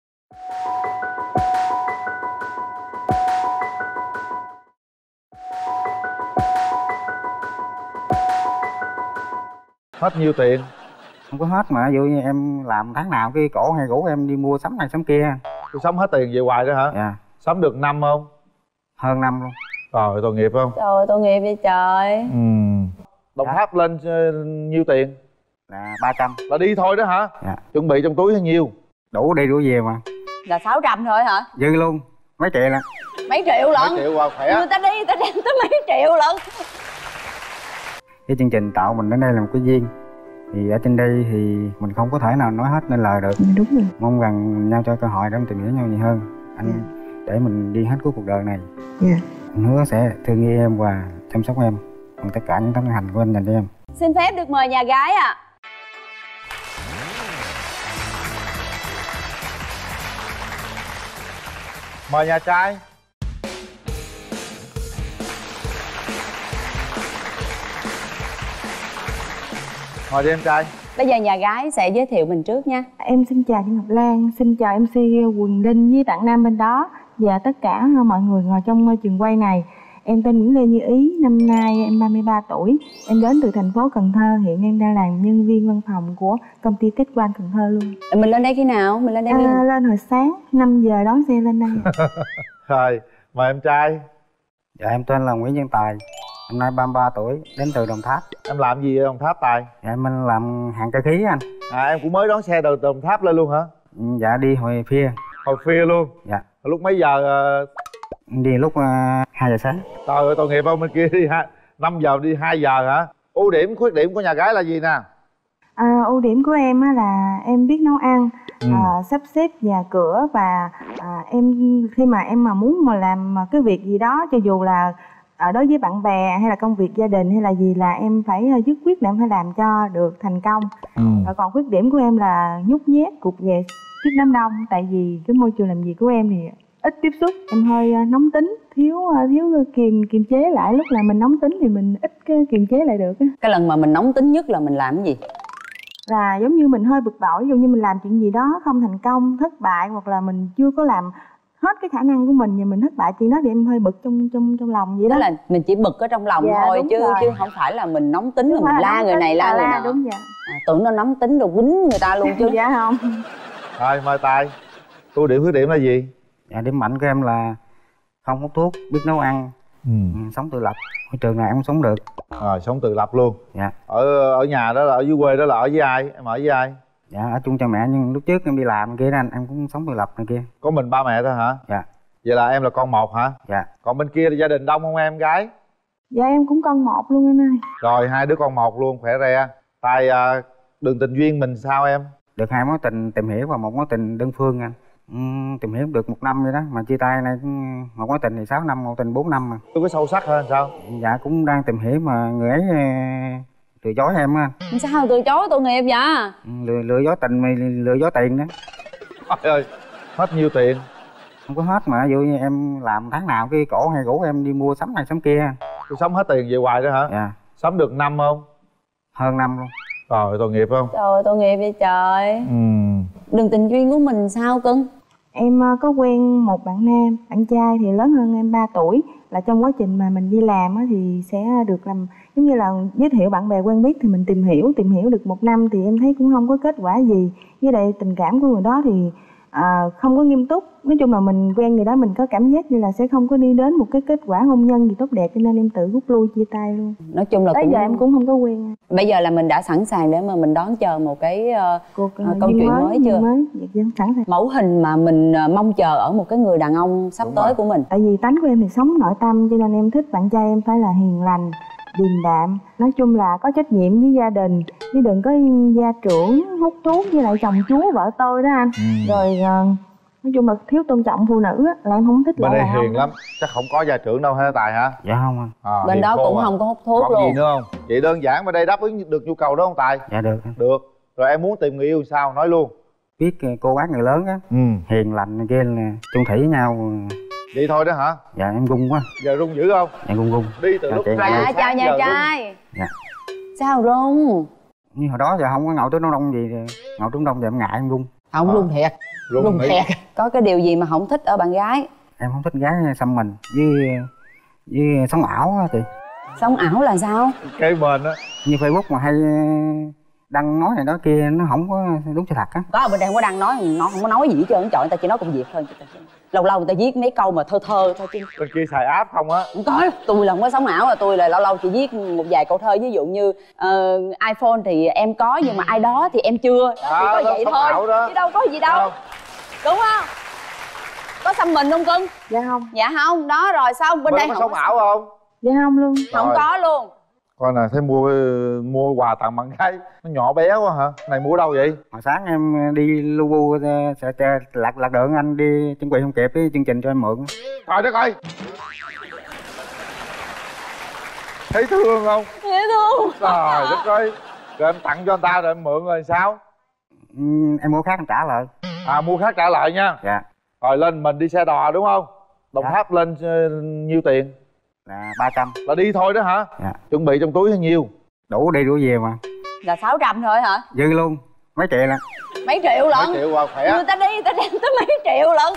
Hết nhiêu tiền? Không có hết mà, ví dụ như em làm tháng nào cái cổ hay rủ em đi mua sắm này sắm kia. Tôi sắm hết tiền về hoài đó hả? Dạ. Sắm được năm không? Hơn năm luôn. Trời, tội nghiệp không? Trời, tội nghiệp vậy trời. Đồng Tháp lên nhiêu tiền? Là 300. Là đi thôi đó hả? Dạ. Chuẩn bị trong túi bao nhiêu? Đủ đi đủ về mà. Là 600 thôi hả? Dư luôn. Mấy triệu lận. Mấy triệu lận? Mấy triệu qua khỏe. Người ta đi, người ta đem tới mấy triệu lận. Cái chương trình tạo mình đến đây là một cái duyên. Thì ở trên đây thì mình không có thể nào nói hết nên lời được. Đúng rồi. Mong rằng nhau cho cơ hội để mình tìm hiểu nhau nhiều hơn. Anh để mình đi hết cuộc đời này. Dạ. Anh hứa sẽ thương yêu em và chăm sóc em bằng tất cả những tấm hành của anh dành cho em. Xin phép được mời nhà gái ạ. Mời nhà trai. Mời đi em trai. Bây giờ nhà gái sẽ giới thiệu mình trước nha. Em xin chào chị Ngọc Lan, xin chào MC Quỳnh Linh với bạn nam bên đó và tất cả mọi người ngồi trong trường quay này. Em tên Nguyễn Lê Như Ý, năm nay em 33 tuổi. Em đến từ thành phố Cần Thơ, hiện em đang làm nhân viên văn phòng của công ty Tết Quan Cần Thơ luôn. Mình lên đây khi nào? Mình lên đây lên hồi sáng, 5 giờ đón xe lên đây. Rồi, mời em trai. Dạ, em tên là Nguyễn Văn Tài, năm nay 33 tuổi, đến từ Đồng Tháp. Em làm gì ở Đồng Tháp Tài? Dạ, em làm hàng cơ khí anh. Em cũng mới đón xe từ Đồng Tháp lên luôn hả? Dạ, đi hồi phia. Hồi phia luôn? Dạ. Lúc mấy giờ? Đi lúc 2 giờ sáng. Trời ơi, tội nghiệp không? Bên kia đi 5 giờ đi 2 giờ hả? Ưu điểm, khuyết điểm của nhà gái là gì nè? Ưu điểm của em là em biết nấu ăn, sắp xếp nhà cửa và em khi mà em muốn làm cái việc gì đó, cho dù là đối với bạn bè hay là công việc gia đình hay là gì, là em phải dứt quyết là em phải làm cho được thành công. Còn khuyết điểm của em là nhút nhát, cục ghẻ trước đám đông, tại vì cái môi trường làm việc của em thì ít tiếp xúc, em hơi nóng tính, thiếu kiềm chế lại. Lúc là mình nóng tính thì mình ít kiềm chế lại được. Cái lần mà mình nóng tính nhất là mình làm cái gì? Là giống như mình hơi bực bội, ví dụ như mình làm chuyện gì đó không thành công, thất bại, hoặc là mình chưa có làm hết cái khả năng của mình và mình thất bại chuyện đó, thì em hơi bực trong lòng vậy đó. Tức là mình chỉ bực ở trong lòng thôi chứ không phải là mình nóng tính là mình la người này la người nọ. Đúng vậy. Tưởng nó nóng tính rồi quýnh người ta luôn chứ. Dạ không. Rồi mời Tài. Ưu điểm khuyết điểm là gì? Dạ, điểm mạnh của em là không hút thuốc, biết nấu ăn, sống tự lập. Ở trường này em cũng sống được. Sống tự lập luôn. Dạ. Ở nhà đó là ở dưới quê đó là ở với ai? Em ở với ai? Dạ, ở chung cha mẹ, nhưng lúc trước em đi làm kia anh, em cũng sống tự lập này kia. Có mình ba mẹ thôi hả? Dạ. Vậy là em là con một hả? Dạ. Còn bên kia thì gia đình đông không em gái? Dạ em cũng con một luôn anh ơi. Rồi, hai đứa con một luôn, khỏe re. Tài, đường tình duyên mình sao em? Được 2 mối tình tìm hiểu và 1 mối tình đơn phương anh. Tìm hiểu được 1 năm vậy đó, mà chia tay này 1 mối tình thì 6 năm, 1 tình 4 năm mà. Tôi có sâu sắc hơn sao? Dạ, cũng đang tìm hiểu mà người ấy từ chối em á. Sao từ chối, tội nghiệp vậy? Lừa dối tình mà lừa dối tiền nữa. Trời ơi, hết nhiêu tiền? Không có hết mà, ví dụ như em làm tháng nào cái cổ hay rủ em đi mua sắm này sắm kia. Tôi sắm hết tiền về hoài đó hả? Dạ. Sắm được năm không? Hơn năm luôn. Trời, tội nghiệp không? Trời, tội nghiệp vậy trời. Đường tình duyên của mình sao cưng? Em có quen một bạn nam, bạn trai thì lớn hơn em 3 tuổi. Là trong quá trình mà mình đi làm á, thì sẽ được làm giống như là giới thiệu bạn bè quen biết, thì mình tìm hiểu được 1 năm thì em thấy cũng không có kết quả gì. Với lại tình cảm của người đó thì không có nghiêm túc. Nói chung là mình quen người đó mình có cảm giác như là sẽ không có đi đến một cái kết quả hôn nhân gì tốt đẹp, cho nên em tự rút lui chia tay luôn. Nói chung là tới giờ em cũng không có quen. Bây giờ là mình đã sẵn sàng để mà mình đón chờ một cái câu chuyện mới chưa? Dạ, sẵn sàng. Mẫu hình mà mình mong chờ ở một cái người đàn ông sắp tới của mình. Tại vì tánh của em thì sống nội tâm, cho nên em thích bạn trai em phải là hiền lành, điềm đạm, nói chung là có trách nhiệm với gia đình, chứ đừng có gia trưởng hút thuốc với lại chồng chúa vợ tôi đó anh. Rồi nói chung là thiếu tôn trọng phụ nữ á, là em không thích. Bên đây hiền lắm, chắc không có gia trưởng đâu hả Tài hả? Dạ không anh. Bên đó cũng không có hút thuốc còn luôn. Còn gì nữa không? Chị đơn giản bên đây đáp ứng được nhu cầu đó không Tài? Dạ được. Được. Rồi em muốn tìm người yêu sao? Nói luôn. Biết cô bác người lớn á, hiền lành này kia là chung thủy với nhau. Vậy thôi đó hả? Dạ em run quá. Giờ run dữ không? Dạ run. Đi từ lúc Dạ chào nhà trai. Dạ. Sao run? Như hồi đó giờ không có ngồi trước đông gì, ngồi trước đông giờ em ngại em run. Không run thiệt. Run thiệt. Có cái điều gì mà không thích ở bạn gái? Em không thích gái xăm mình với sống ảo á chị. Sống ảo là sao? Cái bên á. Như Facebook mà hay đăng nói này đó kia nó không có đúng sự thật á. Có ở bên đây không có đăng nói, nó không có nói gì hết trơn, trời, người ta chỉ nói công việc thôi. Lâu lâu người ta viết mấy câu mà thơ thôi chứ. Bên kia xài app không á? Không có, tôi là không có sống ảo, là tôi là lâu lâu chỉ viết một vài câu thơ, ví dụ như iPhone thì em có nhưng mà ai đó thì em chưa. Đó, chỉ có vậy thôi chứ đâu có gì đâu. Đúng không? Có xăm mình không cưng? Dạ không. Dạ không, đó rồi xong bên đây có sống ảo không? Dạ không luôn. Không có luôn. Coi nè, thấy mua quà tặng bạn gái nó nhỏ bé quá hả? Này mua đâu vậy? Hồi sáng em đi lu bu lạc đường anh đi chuẩn bị không kịp cái chương trình cho em mượn. Trời đất ơi. Thấy thương không? Thấy thương. Trời đất ơi. Rồi em tặng cho anh ta rồi em mượn rồi sao? Em mua khác em trả lại. À mua khác trả lại nha. Dạ. Rồi lên mình đi xe đò đúng không? Đồng Tháp lên nhiêu tiền? Là 300. Là đi thôi đó hả? Dạ. Chuẩn bị trong túi hay nhiêu? Đủ đi đủ về mà. Là 600 thôi hả? Dư luôn. Mấy triệu lận. Mấy triệu lận? Mấy triệu qua khỏe. Người ta đi, người ta đem tới mấy triệu lận.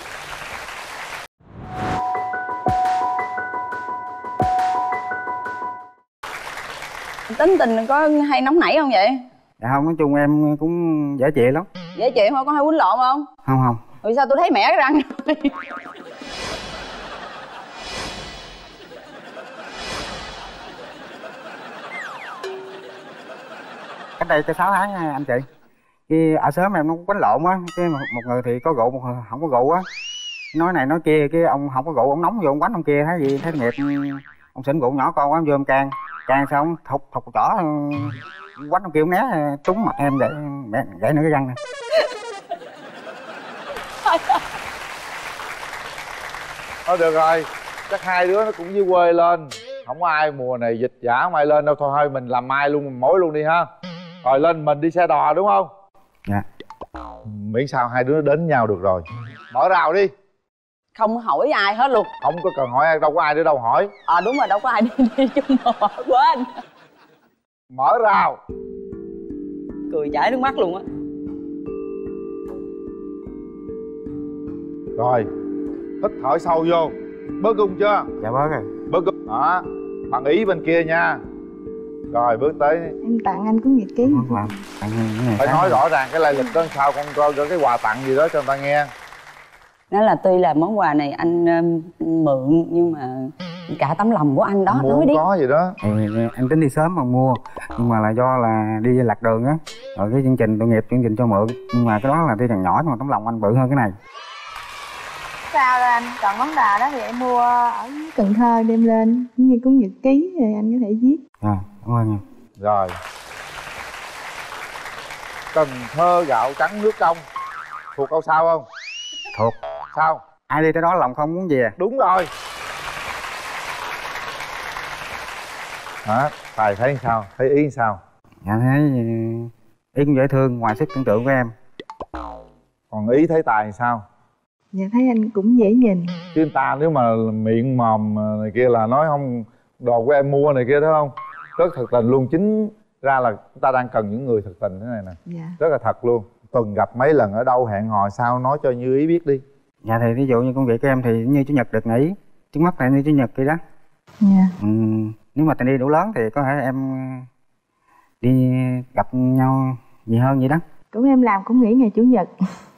Tính tình có hay nóng nảy không vậy? Dạ không, nói chung em cũng dễ chịu lắm. Dễ chịu thôi, có hay quýnh lộn không? Không. Vì sao tôi thấy mẻ cái răng rồi? Cách đây cái 6 tháng anh chị. Khi ở sớm em nó quánh lộn á, cái một người thì có rượu, một người không có rượu á. Nói này nói kia, cái ông không có rượu, ông nóng vô ông quánh ông kia, thấy gì thấy nghiệp. Ông xỉn rượu nhỏ con quá, ông vô ông can xong thục chỏ quánh ông kia ông né trúng mặt em để gãy nửa cái răng nè. Thôi được rồi, chắc hai đứa nó cũng dưới quê lên. Không có ai mùa này dịch giả không ai lên đâu, thôi mình làm mai luôn, mình mối luôn đi ha. Rồi lên mình đi xe đò đúng không? Dạ. Miễn sao hai đứa đến nhau được rồi. Mở rào đi. Không hỏi ai hết luôn. Không có cần hỏi ai, đâu có ai nữa đâu hỏi. Đúng rồi, đâu có ai đi chung bò, quên. Mở rào. Cười chảy nước mắt luôn á. Rồi, hít thở sâu vô. Bớt gung chưa? Dạ bớt rồi. Bớt gung. Đó, bằng ý bên kia nha. Rồi bước tới. Em tặng anh cuốn nhật ký. Phải nói rõ ràng cái lai lịch đó sao, không coi cái quà tặng gì đó cho người ta nghe. Nói là tuy là món quà này anh mượn nhưng mà cả tấm lòng của anh đó, mua nói đi. Có gì đó. Em tính đi sớm mà mua, nhưng mà là do là đi lạc đường á, rồi cái chương trình tội nghiệp chương trình cho mượn, nhưng mà cái đó là tuy rằng nhỏ nhưng mà tấm lòng anh bự hơn cái này. Sao rồi anh? Còn món quà đó thì em mua ở Cần Thơ đem lên như cuốn nhật ký rồi anh có thể viết. Cảm ơn nha. Rồi. Cần Thơ gạo trắng nước trong. Thuộc câu sau không? Thuộc. Sao? Ai đi tới đó lòng không muốn về. Đúng rồi. Hả? Tài thấy sao? Thấy ý sao? Dạ thấy ý cũng dễ thương, ngoài sức tưởng tượng của em. Còn ý thấy Tài sao? Dạ thấy anh cũng dễ nhìn. Chứ người ta nếu mà miệng mồm này kia là nói không, đồ của em mua này kia đó không? Rất thật tình luôn, chính ra là chúng ta đang cần những người thật tình thế này nè. Dạ. Rất là thật luôn. tuần gặp mấy lần ở đâu, hẹn hò sao, nói cho Như Ý biết đi. Dạ thì ví dụ như công việc của em thì như chủ nhật được nghỉ, trước mắt là như chủ nhật kia đó. Dạ. Nếu mà tình đi đủ lớn thì có thể em đi gặp nhau gì hơn vậy đó. Cũng em làm cũng nghỉ ngày chủ nhật.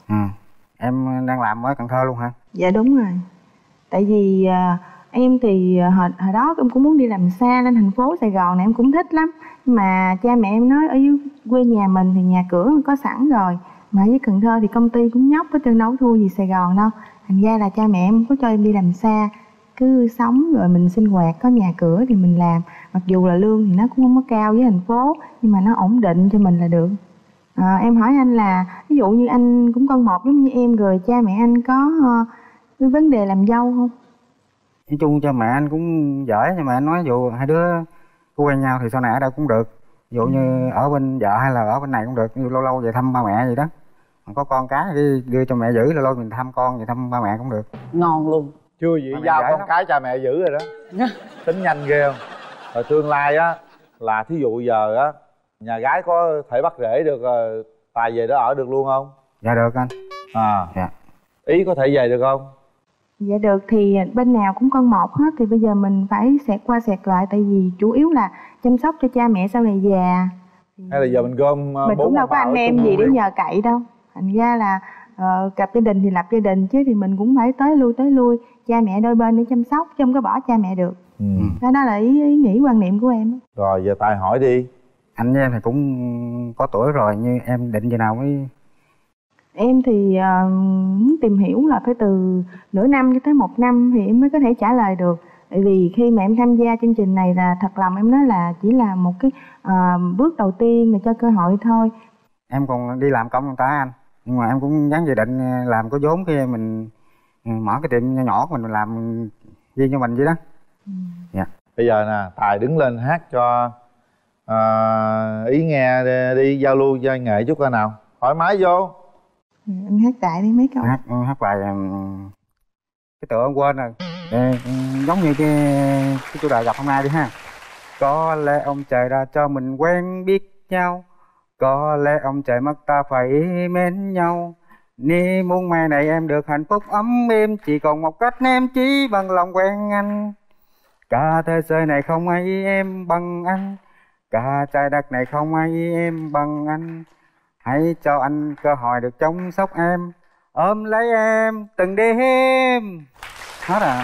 Em đang làm ở Cần Thơ luôn hả? Dạ đúng rồi. Tại vì em thì hồi đó em cũng muốn đi làm xa lên thành phố Sài Gòn này, em cũng thích lắm. Nhưng mà cha mẹ em nói ở dưới quê nhà mình thì nhà cửa có sẵn rồi. Mà ở dưới Cần Thơ thì công ty cũng nhóc hết trơn, đâu thua gì Sài Gòn đâu. Thành ra là cha mẹ em không có cho em đi làm xa. Cứ sống rồi mình sinh hoạt, có nhà cửa thì mình làm. Mặc dù là lương thì nó cũng không có cao với thành phố, nhưng mà nó ổn định cho mình là được. Em hỏi anh là ví dụ như anh cũng con một giống như em rồi, cha mẹ anh có cái vấn đề làm dâu không? Nói chung cho mẹ anh cũng giỏi, nhưng mà anh nói dù hai đứa có quen nhau thì sau này ở đâu cũng được. Ví dụ như ở bên vợ hay là ở bên này cũng được, như lâu lâu về thăm ba mẹ vậy đó. Còn có con cái thì đưa cho mẹ giữ, lâu lâu mình thăm con, về thăm ba mẹ cũng được. Ngon luôn. Chưa vậy giao con cái cha mẹ giữ rồi đó. Tính nhanh ghê không? Rồi tương lai á là thí dụ giờ á nhà gái có thể bắt rễ được Tài về đó ở được luôn không? Dạ được anh. Dạ. Ý có thể về được không? Dạ được, thì bên nào cũng con một hết, thì bây giờ mình phải xẹt qua xẹt lại, tại vì chủ yếu là chăm sóc cho cha mẹ sau này già. Hay là giờ mình gom mình cũng đâu có anh em gì để nhờ cậy đâu. Thành ra là cặp gia đình thì lập gia đình, chứ thì mình cũng phải tới lui cha mẹ đôi bên để chăm sóc, chứ không có bỏ cha mẹ được. Đó là ý nghĩ quan niệm của em. Rồi giờ Tài hỏi đi. Anh với em thì cũng có tuổi rồi, như em định giờ nào mới? Em thì muốn tìm hiểu là phải từ nửa năm cho tới 1 năm thì em mới có thể trả lời được. Tại vì khi mà em tham gia chương trình này là thật lòng em nói là chỉ là một cái bước đầu tiên để cho cơ hội thôi. Em còn đi làm công người ta anh, nhưng mà em cũng gắn dự định làm có vốn khi mình mở cái tiệm nhỏ nhỏ của mình làm riêng cho mình vậy đó. Dạ. Bây giờ nè, Tài đứng lên hát cho Ý nghe đi, giao lưu văn nghệ chút coi nào. Thoải mái vô. Em hát đại đi mấy câu. Hát bài cái tựa em quên rồi. Giống như cái chủ đề gặp hôm nay đi ha. Có lẽ ông trời đã cho mình quen biết nhau, có lẽ ông trời mất ta phải mến nhau. Ni muốn mai này em được hạnh phúc ấm êm, chỉ còn một cách em chỉ bằng lòng quen anh. Cả thế giới này không ai em bằng anh, cả trái đất này không ai em bằng anh. Hãy cho anh cơ hội được chăm sóc em, ôm lấy em từng đêm. Hết à.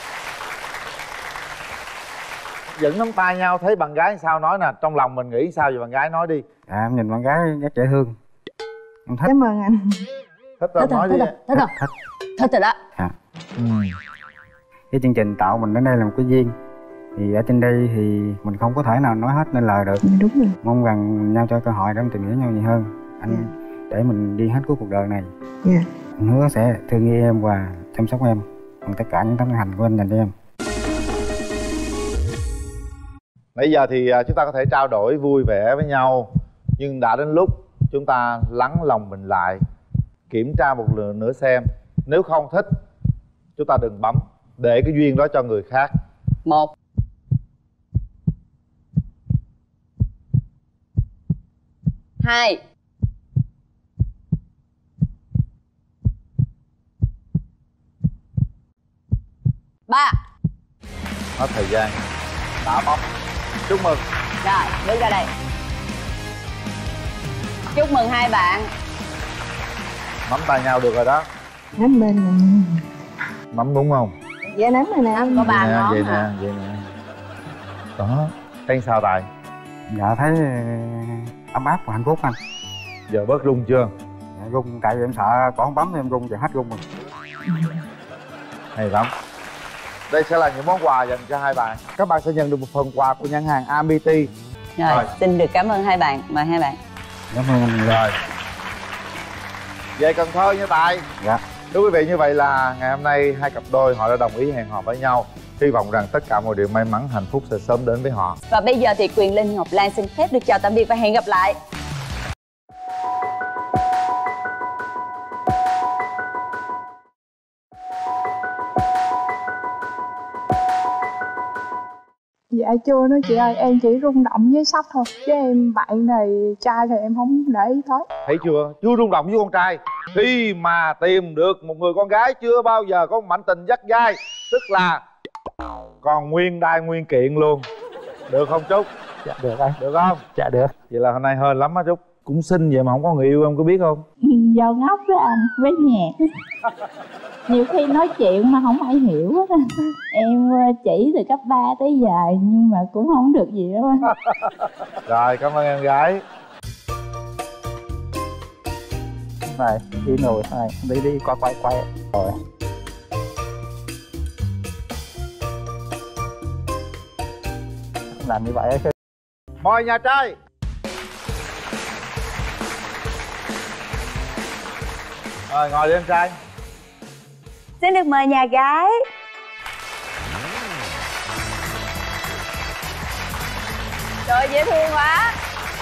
Dẫn nắm tay nhau thấy bạn gái sao nói nè, trong lòng mình nghĩ sao về bạn gái nói đi. Em nhìn bạn gái rất dễ thương, em thích. Cảm ơn anh. Thích rồi, nói đi. Thích rồi đó. Cái chương trình tạo mình đến đây là một cái duyên, thì ở trên đây thì mình không có thể nào nói hết nên lời được. Đúng rồi. Mong rằng nhau cho cơ hội để tìm hiểu nhau nhiều hơn anh, để mình đi hết cuộc đời này. Anh hứa sẽ thương yêu em và chăm sóc em bằng tất cả những tấm hành của anh dành cho em. Bây giờ thì chúng ta có thể trao đổi vui vẻ với nhau, nhưng đã đến lúc chúng ta lắng lòng mình lại, kiểm tra một lần nữa xem. Nếu không thích, chúng ta đừng bấm, để cái duyên đó cho người khác. 1 2 3. Hết thời gian. Đã bấm. Chúc mừng. Rồi, bước ra đây. Chúc mừng hai bạn. Nắm tay nhau được rồi đó. Nắm bên mình. Nắm đúng không? Dạ nắm rồi nè. Có 3 ngón vậy hả? nè, vậy nè. Đó. Thấy sao Tài? Dạ thấy ấm áp và hạnh phúc anh. Giờ bớt run chưa? Dạ, run tại vì em sợ còn bấm em run thì hết run rồi. Hay lắm. Đây sẽ là những món quà dành cho hai bạn. Các bạn sẽ nhận được một phần quà của nhãn hàng Amity. Rồi, xin được cảm ơn hai bạn. Mời hai bạn. Cảm ơn anh. Rồi. Về Cần Thơ nha Tài. Dạ. Thưa quý vị, như vậy là ngày hôm nay hai cặp đôi họ đã đồng ý hẹn hò với nhau. Hy vọng rằng tất cả mọi điều may mắn, hạnh phúc sẽ sớm đến với họ. Và bây giờ thì Quyền Linh, Ngọc Lan xin phép được chào tạm biệt và hẹn gặp lại. Dạ chưa nữa chị ơi, em chỉ rung động với sách thôi. Chứ em bạn này trai thì em không để ý tới. Thấy chưa? Chưa rung động với con trai. Khi mà tìm được một người con gái chưa bao giờ có một mảnh tình dắt dai, tức là còn nguyên đai nguyên kiện luôn. Được không Trúc? Dạ được anh. Được không? Dạ được. Vậy là hôm nay hên lắm á Trúc. Cũng xinh vậy mà không có người yêu, em có biết không? Do ngốc đó anh, với nhạc. Nhiều khi nói chuyện mà không ai hiểu hết. Em chỉ từ cấp 3 tới giờ nhưng mà cũng không được gì đâu anh. Rồi, cảm ơn em gái. Này, đi nồi này, đi quay rồi. Làm như vậy chứ. Mời nhà trai. Rồi, ngồi đi em trai. Xin được mời nhà gái. Trời dễ thương quá.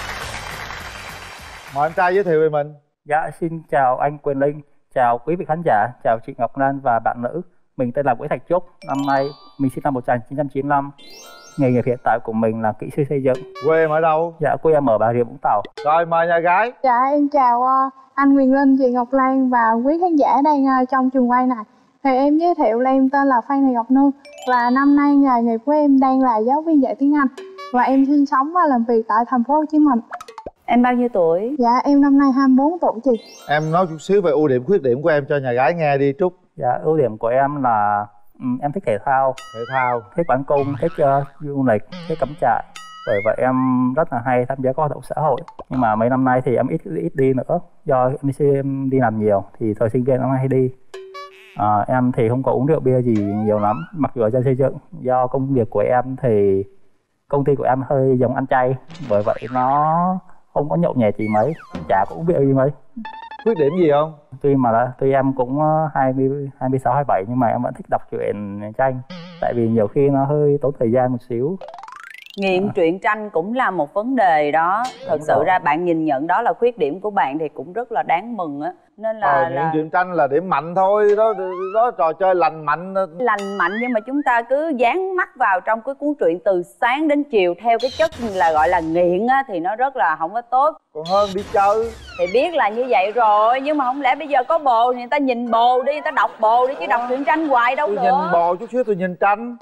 Mời em trai giới thiệu về mình. Dạ, xin chào anh Quyền Linh, chào quý vị khán giả, chào chị Ngọc Lan và bạn nữ. Mình tên là Nguyễn Thạch Trúc, năm nay mình sinh năm 1995. Nghề nghiệp hiện tại của mình là kỹ sư xây dựng. Quê em ở đâu? Dạ, quê em ở Bà Rịa Vũng Tàu. Rồi, mời nhà gái. Dạ em chào anh Quyền Linh, chị Ngọc Lan và quý khán giả đang trong trường quay này. Thì em giới thiệu là em tên là Phan Thị Ngọc Nương. Và năm nay nghề nghiệp của em đang là giáo viên dạy tiếng Anh. Và em sinh sống và làm việc tại thành phố Hồ Chí Minh. Em bao nhiêu tuổi? Dạ em năm nay 24 tuổi chị. Em nói chút xíu về ưu điểm khuyết điểm của em cho nhà gái nghe đi Trúc. Dạ, ưu điểm của em là em thích thể thao, thích bắn cung, thích du lịch, thích cắm trại. Bởi vậy em rất là hay tham gia các hoạt động xã hội. Nhưng mà mấy năm nay thì em ít đi nữa. Do em đi làm nhiều thì thời sinh viên em hay đi. Em thì không có uống rượu bia gì nhiều lắm. Mặc dù ở dân xây dựng, do công việc của em thì công ty của em hơi giống ăn chay. Bởi vậy nó không có nhậu nhẹt gì mấy, chả có uống bia gì mấy. Khuyết điểm gì không? Tuy em cũng 26, 27 nhưng mà em vẫn thích đọc truyện tranh. Tại vì nhiều khi nó hơi tốn thời gian một xíu. Nghiện truyện tranh cũng là một vấn đề đó. Thật sự ra bạn nhìn nhận đó là khuyết điểm của bạn thì cũng rất là đáng mừng á. Nên là nghiện truyện tranh là điểm mạnh thôi. Đó trò chơi lành mạnh. Lành mạnh nhưng mà chúng ta cứ dán mắt vào trong cái cuốn truyện từ sáng đến chiều theo cái chất là gọi là nghiện á, thì nó rất là không có tốt. Còn hơn đi chơi. Thì biết là như vậy rồi, nhưng mà không lẽ bây giờ có bồ thì người ta nhìn bồ đi, người ta đọc bồ đi, chứ đọc truyện tranh hoài đâu tôi nữa. Nhìn bồ chút xíu tôi nhìn tranh.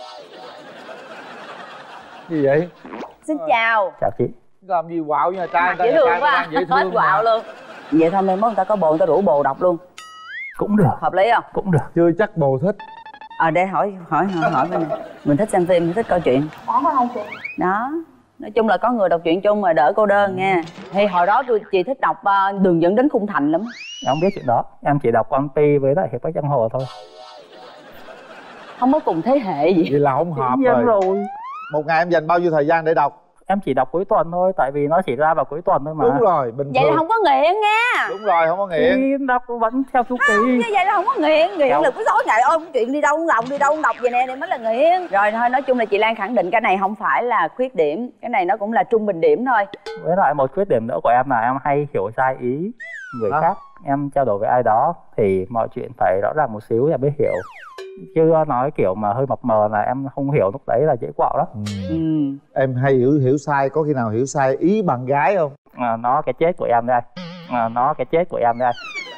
Gì vậy? Xin chào. Chào chị. Làm gì quạo nhà trai, dễ thương quá, hết quạo luôn. Vậy thôi mai mốt người ta có bồ người ta rủ bồ đọc luôn. Cũng được. Hợp lý không? Cũng được. Chưa chắc bồ thích. Để hỏi bên này. Mình thích xem phim, mình thích coi chuyện. Đó. Nói chung là có người đọc truyện chung mà đỡ cô đơn nha. Thì hồi đó chị thích đọc Đường Dẫn Đến Khung Thành lắm. Em không biết chuyện đó. Em chỉ đọc One Piece với lại Hiệp Khách Giang Hồ thôi. Không có cùng thế hệ gì. Vậy là không hợp rồi. Một ngày em dành bao nhiêu thời gian để đọc? Em chỉ đọc cuối tuần thôi, tại vì nó chỉ ra vào cuối tuần thôi mà. Đúng rồi, bình thường. Vậy là không có nghiện nha. Đúng rồi, không có nghiện. Thì đọc vẫn theo chu kỳ. Như vậy là không có nghiện. Nghiện là cứ tối ngày ôm chuyện đi đâu không đọc vậy nè, này mới là nghiện. Rồi thôi, nói chung là chị Lan khẳng định cái này không phải là khuyết điểm. Cái này nó cũng là trung bình điểm thôi. Với lại một khuyết điểm nữa của em là em hay hiểu sai ý người khác. Em trao đổi với ai đó thì mọi chuyện phải rõ ràng một xíu là mới hiểu. Chứ nói kiểu mà hơi mập mờ là em không hiểu, lúc đấy là dễ quạo đó. Em hay hiểu sai, có khi nào hiểu sai ý bạn gái không? Nó cái chết của em đây. Nó cái chết của em đây.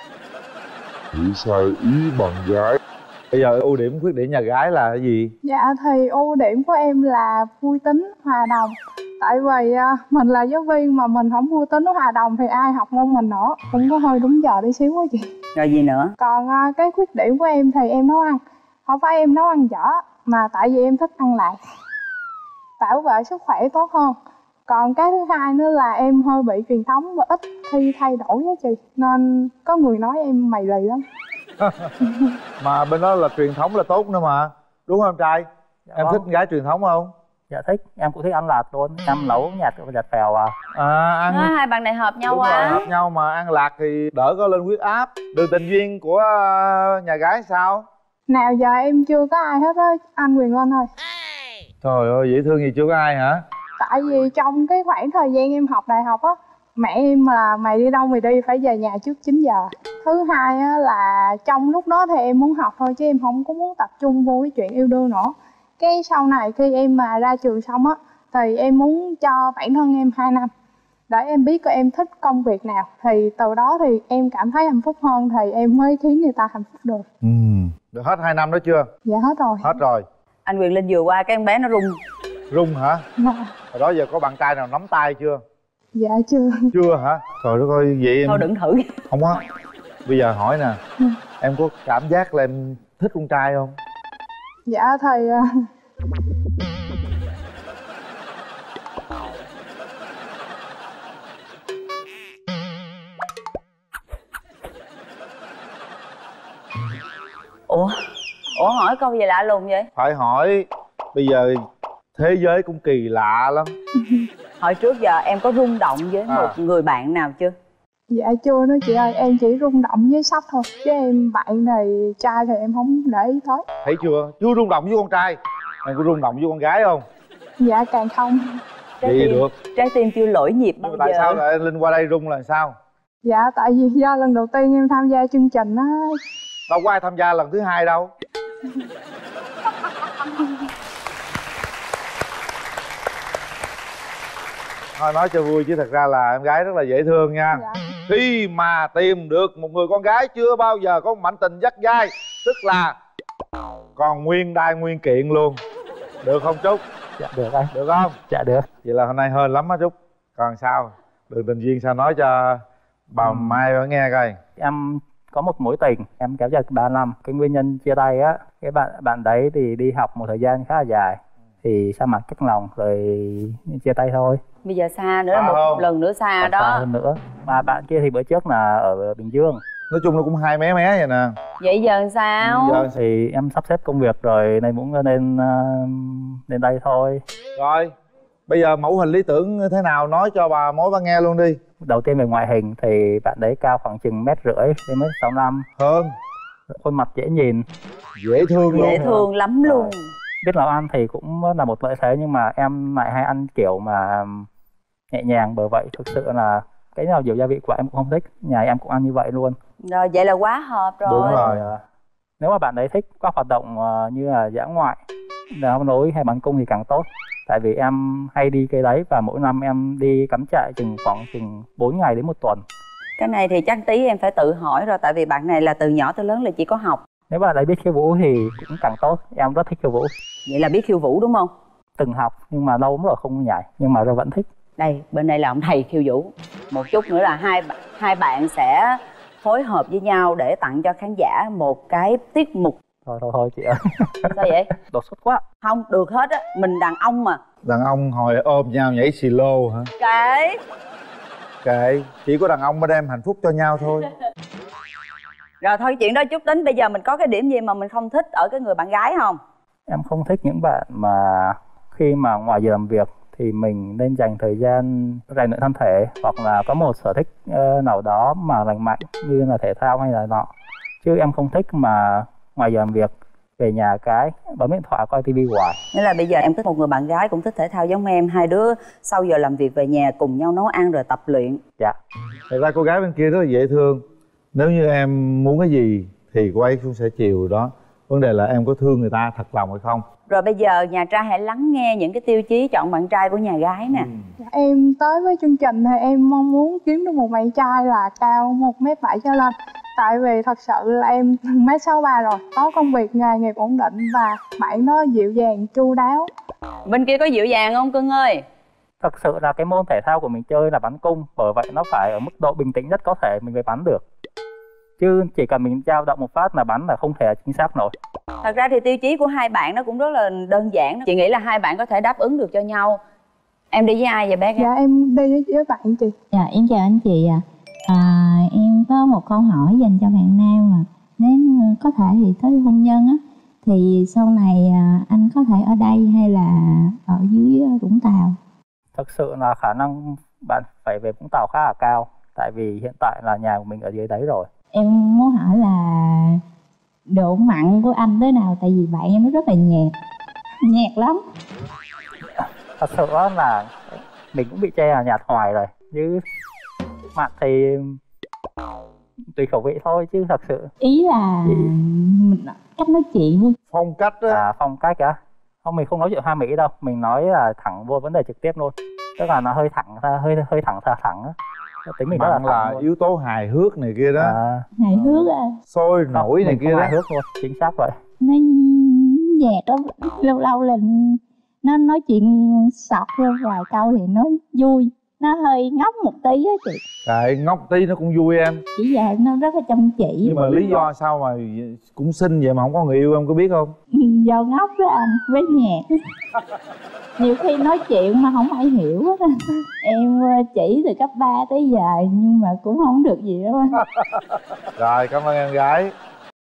Hiểu sai ý bạn gái. Bây giờ ưu điểm khuyết điểm nhà gái là cái gì? Dạ thì ưu điểm của em là vui tính, hòa đồng. Tại vì mình là giáo viên mà mình không vui tính, hòa đồng thì ai học môn mình nữa. Cũng có hơi đúng giờ đi xíu quá chị. Rồi gì nữa? Còn cái khuyết điểm của em thì em nấu ăn. Không phải em nấu ăn dở, mà tại vì em thích ăn lại, bảo vệ sức khỏe tốt hơn. Còn cái thứ hai nữa là em hơi bị truyền thống và ít khi thay đổi với chị. Nên có người nói em mày lì lắm. Mà bên đó là truyền thống là tốt nữa mà. Đúng không em trai? Dạ em vâng. thích gái truyền thống không? Dạ thích, em cũng thích ăn lạt luôn. Em nấu nhạt và nhạt phèo ăn. Hai bạn này hợp nhau Đúng quá. rồi, hợp nhau mà ăn lạc thì đỡ có lên huyết áp. Đường tình duyên của nhà gái sao? Nào giờ em chưa có ai hết á, anh Quyền Linh thôi. Trời ơi, dễ thương gì chưa có ai hả? Tại vì trong cái khoảng thời gian em học đại học á, mẹ em là mày đi đâu mày đi, phải về nhà trước 9 giờ. Thứ hai á là trong lúc đó thì em muốn học thôi, chứ em không có muốn tập trung vô cái chuyện yêu đương nữa. Cái sau này khi em mà ra trường xong á thì em muốn cho bản thân em 2 năm để em biết em thích công việc nào, thì từ đó thì em cảm thấy hạnh phúc hơn thì em mới khiến người ta hạnh phúc được. Được hết 2 năm đó chưa? Dạ hết rồi. Hết rồi. Anh Quyền Linh vừa qua cái con bé nó rung. Rung hả? Dạ. Hồi đó giờ có bạn trai nào nắm tay chưa? Dạ chưa. Chưa hả? Trời đất ơi, vậy em... Thôi đừng thử. Không á. Bây giờ hỏi nè, em có cảm giác là em thích con trai không? Dạ thì Ủa hỏi câu gì lạ lùng vậy? Phải hỏi. Bây giờ thế giới cũng kỳ lạ lắm. Hồi trước giờ em có rung động với một người bạn nào chưa? dạ chưa nữa chị ơi, em chỉ rung động với sách thôi, chứ em bạn này trai thì em không để ý tới. Thấy chưa? Chưa rung động với con trai. Em có rung động với con gái không? Dạ càng không. Vậy thì được. Trái tim chưa lỗi nhịp bao giờ. Tại sao lại Linh qua đây rung là sao? Dạ tại vì do lần đầu tiên em tham gia chương trình á. Đâu có ai tham gia lần thứ hai đâu. Thôi nói cho vui chứ thật ra là em gái rất là dễ thương nha. Dạ. Khi mà tìm được một người con gái chưa bao giờ có mảnh tình dắt dai, tức là còn nguyên đai nguyên kiện luôn. Được không Trúc? Dạ được anh. Được không? Dạ được. Vậy là hôm nay hên lắm á Trúc. Còn sao? Đường tình duyên sao nói cho bà Mai bà nghe coi. Em có một mối tình em kéo dài 3 năm. Cái nguyên nhân chia tay á, cái bạn đấy thì đi học một thời gian khá là dài, thì sa mặt cách lòng rồi chia tay thôi. Bây giờ xa nữa, một lần nữa xa còn đó. xa hơn nữa. Mà bạn kia thì bữa trước là ở Bình Dương. Nói chung nó cũng hai mé vậy nè. Vậy giờ sao? Giờ thì em sắp xếp công việc rồi nên muốn lên đây thôi. Rồi bây giờ mẫu hình lý tưởng thế nào nói cho bà mối bà nghe luôn đi. Đầu tiên về ngoại hình thì bạn đấy cao khoảng chừng 1,5 m đến 1,65 m. Hơn. Khuôn mặt dễ nhìn, dễ thương luôn. Dễ thương lắm luôn. Biết nấu ăn thì cũng là một lợi thế, nhưng mà em lại hay ăn kiểu mà nhẹ nhàng, bởi vậy thực sự là cái nào nhiều gia vị quá em cũng không thích. Nhà em cũng ăn như vậy luôn. Rồi vậy là quá hợp rồi. Đúng rồi. Nếu mà bạn đấy thích các hoạt động như là dã ngoại, leo núi hay bắn cung thì càng tốt. Tại vì em hay đi cái đấy và mỗi năm em đi cắm trại khoảng 4 ngày đến 1 tuần. Cái này thì chắc tí em phải tự hỏi rồi, tại vì bạn này là từ nhỏ tới lớn là chỉ có học. Nếu bạn ấy biết khiêu vũ thì cũng càng tốt, em rất thích khiêu vũ. Vậy là biết khiêu vũ đúng không? Từng học nhưng mà lâu lắm rồi không nhảy, nhưng mà vẫn thích. Đây, bên đây là ông thầy khiêu vũ. Một chút nữa là hai bạn sẽ phối hợp với nhau để tặng cho khán giả một cái tiết mục. Thôi chị ơi. Sao vậy? Đột xuất quá. Không, được hết á, mình đàn ông mà. Đàn ông hồi ôm nhau nhảy xì lô hả? Kệ, chỉ có đàn ông mới đem hạnh phúc cho nhau thôi. Rồi thôi chuyện đó chút tính. Bây giờ mình có cái điểm gì mà mình không thích ở cái người bạn gái không? Em không thích những bạn mà khi mà ngoài giờ làm việc thì mình nên dành thời gian rèn luyện thân thể, hoặc là có một sở thích nào đó mà lành mạnh như là thể thao hay là nọ. Chứ em không thích mà ngoài giờ làm việc về nhà cái bấm điện thoại coi tivi hoài. Nghĩa là bây giờ em thích một người bạn gái cũng thích thể thao giống em, hai đứa sau giờ làm việc về nhà cùng nhau nấu ăn rồi tập luyện. Dạ. Thật ra cô gái bên kia rất là dễ thương. Nếu như em muốn cái gì thì cô ấy cũng sẽ chiều đó. Vấn đề là em có thương người ta thật lòng hay không. Rồi bây giờ nhà trai hãy lắng nghe những cái tiêu chí chọn bạn trai của nhà gái nè. Em tới với chương trình thì em mong muốn kiếm được một bạn trai là cao 1m7 trở lên. Tại vì thật sự là em 1m63 rồi, có công việc nghề nghiệp ổn định và bạn nó dịu dàng, chu đáo. Bên kia có dịu dàng không cưng ơi? Thật sự là cái môn thể thao của mình chơi là bắn cung, bởi vậy nó phải ở mức độ bình tĩnh nhất có thể mình mới bắn được. Chứ chỉ cần mình dao động một phát là bắn là không thể chính xác nổi. Thật ra thì tiêu chí của hai bạn nó cũng rất là đơn giản. Chị nghĩ là hai bạn có thể đáp ứng được cho nhau. Em đi với ai vậy bé? Dạ em đi với bạn chị. Dạ em chào anh chị ạ. Em có một câu hỏi dành cho bạn nam mà nếu có thể thì tới hôn nhân á, thì sau này anh có thể ở đây hay là ở dưới Vũng Tàu? Thực sự là khả năng bạn phải về Vũng Tàu khá là cao, tại vì hiện tại là nhà của mình ở dưới đấy rồi. Em muốn hỏi là độ mặn của anh thế nào, tại vì bạn em nó rất là nhạt lắm. Thật sự là mình cũng bị che là nhạt hoài rồi, chứ mặn thì tùy khẩu vị thôi, chứ thật sự ý là mình cách nói chuyện luôn. Phong cách á. Phong cách á. Không, mình không nói chuyện hoa mỹ đâu, mình nói là thẳng vô vấn đề trực tiếp luôn. Tức là nó hơi thẳng ra, hơi thẳng á. Tính mình rất là Bạn là luôn. yếu tố hài hước này kia đó. Hài hước à. Sôi nổi này Mình kia không đó. hài hước luôn, chính xác vậy. Nó nhạt đó, lâu lâu là nó nói chuyện sọt vô vài câu thì nó vui, nó hơi ngốc một tí á chị. Trời, ngốc tí nó cũng vui em. Chỉ là nó rất là chăm chỉ. Nhưng mà lý do sao mà cũng xinh vậy mà không có người yêu em có biết không? Do ngốc đó anh, với nhạt. Nhiều khi nói chuyện mà không ai hiểu hết. Em chỉ từ cấp 3 tới giờ nhưng mà cũng không được gì đâu anh. Rồi, cảm ơn em gái.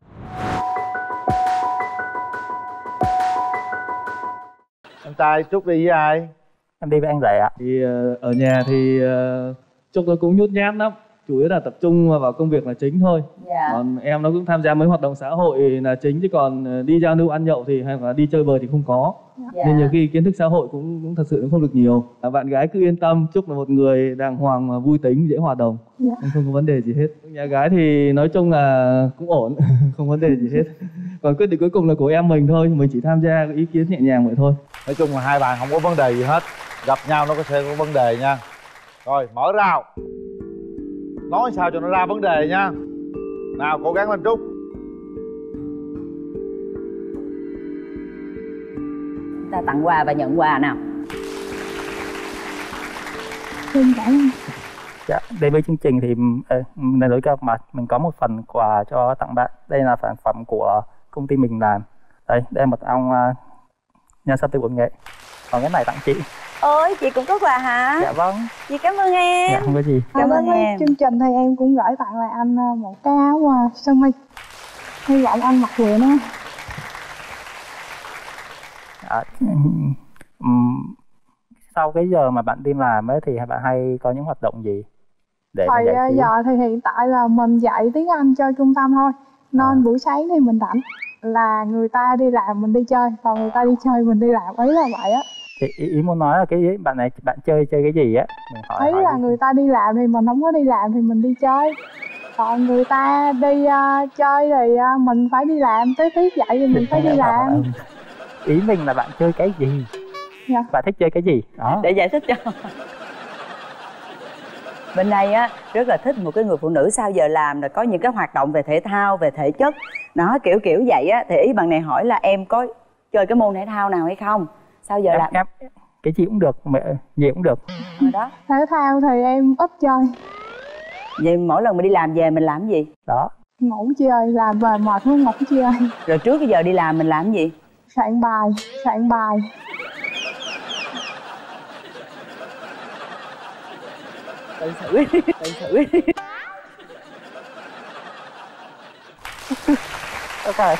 Anh trai Trúc đi với ai? Em đi với anh rể ạ. Thì ở nhà thì Trúc tôi cũng nhút nhát lắm, chủ yếu là tập trung vào công việc là chính thôi. Còn em nó cũng tham gia mấy hoạt động xã hội là chính, chứ còn đi giao lưu ăn nhậu thì hay là đi chơi bời thì không có. Nên nhiều khi kiến thức xã hội cũng thật sự không được nhiều. Bạn gái cứ yên tâm, Trúc là một người đàng hoàng và vui tính, dễ hòa đồng, không có vấn đề gì hết. Nhà gái thì nói chung là cũng ổn, không vấn đề gì hết. Còn quyết định cuối cùng là của em mình thôi, mình chỉ tham gia ý kiến nhẹ nhàng vậy thôi. Nói chung là hai bạn không có vấn đề gì hết, gặp nhau nó sẽ có vấn đề nha. Rồi, mở rào, nói sao cho nó ra vấn đề nha. Nào, cố gắng lên Trúc. Ta tặng quà và nhận quà nào. Xin cảm ơn. Dạ, đến với chương trình thì nên đối các mặt mình có một phần quà cho tặng bạn. Đây là sản phẩm của công ty mình làm. Đây là mật ong nhân sâm tươi bột nghệ. Còn cái này tặng chị. Ôi, chị cũng có quà hả? Dạ vâng. Chị cảm ơn em. Dạ, không có gì. Cảm ơn em. Chương trình thì em cũng gửi tặng lại anh một cái áo sơ mi. Hy vọng anh mặc vừa nó. Sau cái giờ mà bạn đi làm ấy thì bạn hay có những hoạt động gì để Thời giải trí? giờ thì hiện tại là mình dạy tiếng Anh cho trung tâm thôi, nên buổi sáng thì mình rảnh, là người ta đi làm mình đi chơi, còn người ta đi chơi mình đi làm, ấy là vậy á. Thì ý muốn nói là cái bạn này bạn chơi cái gì á? Mình hỏi Là người ta đi làm thì mình không có đi làm thì mình đi chơi, còn người ta đi chơi thì mình phải đi làm, tới tiết dạy thì mình phải đi làm. Ý mình là bạn chơi cái gì? Dạ. Bạn thích chơi cái gì? Đó. Để giải thích cho. Bên đây á rất là thích một cái người phụ nữ sau giờ làm là có những cái hoạt động về thể thao, về thể chất. Nó kiểu vậy á, thì ý bạn này hỏi là em có chơi cái môn thể thao nào hay không? Sau giờ làm em cái gì cũng được, gì cũng được. Đó. Thể thao thì em ít chơi. Vậy mỗi lần mình đi làm về mình làm cái gì? Đó. Ngủ chơi, làm về mệt muốn ngủ chơi. Rồi trước cái giờ đi làm mình làm cái gì? Soạn bài. Tự xử đi. Okay.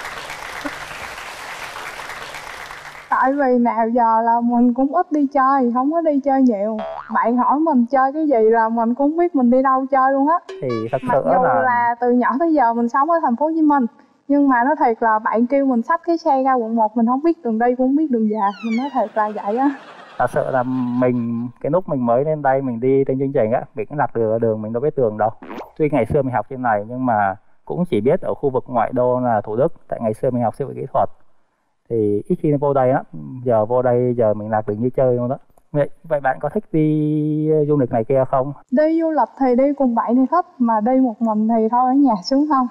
Tại vì nào giờ là mình cũng ít đi chơi, không có đi chơi nhiều. Bạn hỏi mình chơi cái gì là mình cũng biết mình đi đâu chơi luôn á. Thì thật Mặc sự dù là từ nhỏ tới giờ mình sống ở thành phố Hồ Chí Minh, nhưng mà nói thiệt là bạn kêu mình xách cái xe ra quận 1 mình không biết đường đi cũng không biết đường về, mình nói thiệt là vậy á. Thật sự là mình cái lúc mình mới lên đây mình đi trên chương trình á, mình cũng lạc đường mình đâu biết đường đâu. Tuy ngày xưa mình học trên này nhưng mà cũng chỉ biết ở khu vực ngoại đô là Thủ Đức, tại ngày xưa mình học siêu kỹ thuật thì ít khi vô đây á. Giờ vô đây giờ mình lạc đường như chơi luôn đó. Vậy bạn có thích đi du lịch này kia không? Đi du lịch thì đi cùng bạn thì thích, mà đi một mình thì thôi ở nhà sướng hơn.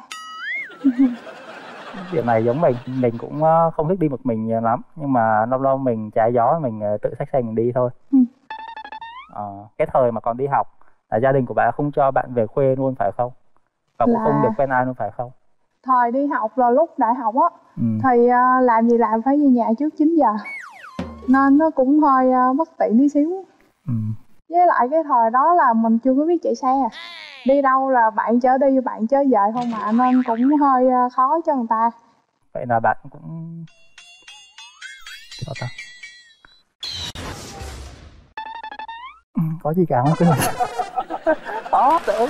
Chuyện này giống mình cũng không thích đi một mình lắm, nhưng mà lâu lâu mình trái gió mình tự xách xe mình đi thôi. Cái thời mà còn đi học là gia đình của bạn không cho bạn về quê luôn phải không? Và cũng không được quen ai luôn phải không? Thời đi học là lúc đại học á, thì làm gì làm phải về nhà trước 9 giờ, nên nó cũng hơi bất tiện tí xíu. Với lại cái thời đó là mình chưa có biết chạy xe, đi đâu là bạn chở đi bạn chở về thôi mà, nên cũng hơi khó cho người ta. Vậy là bạn cũng có gì cả không? Khó tưởng.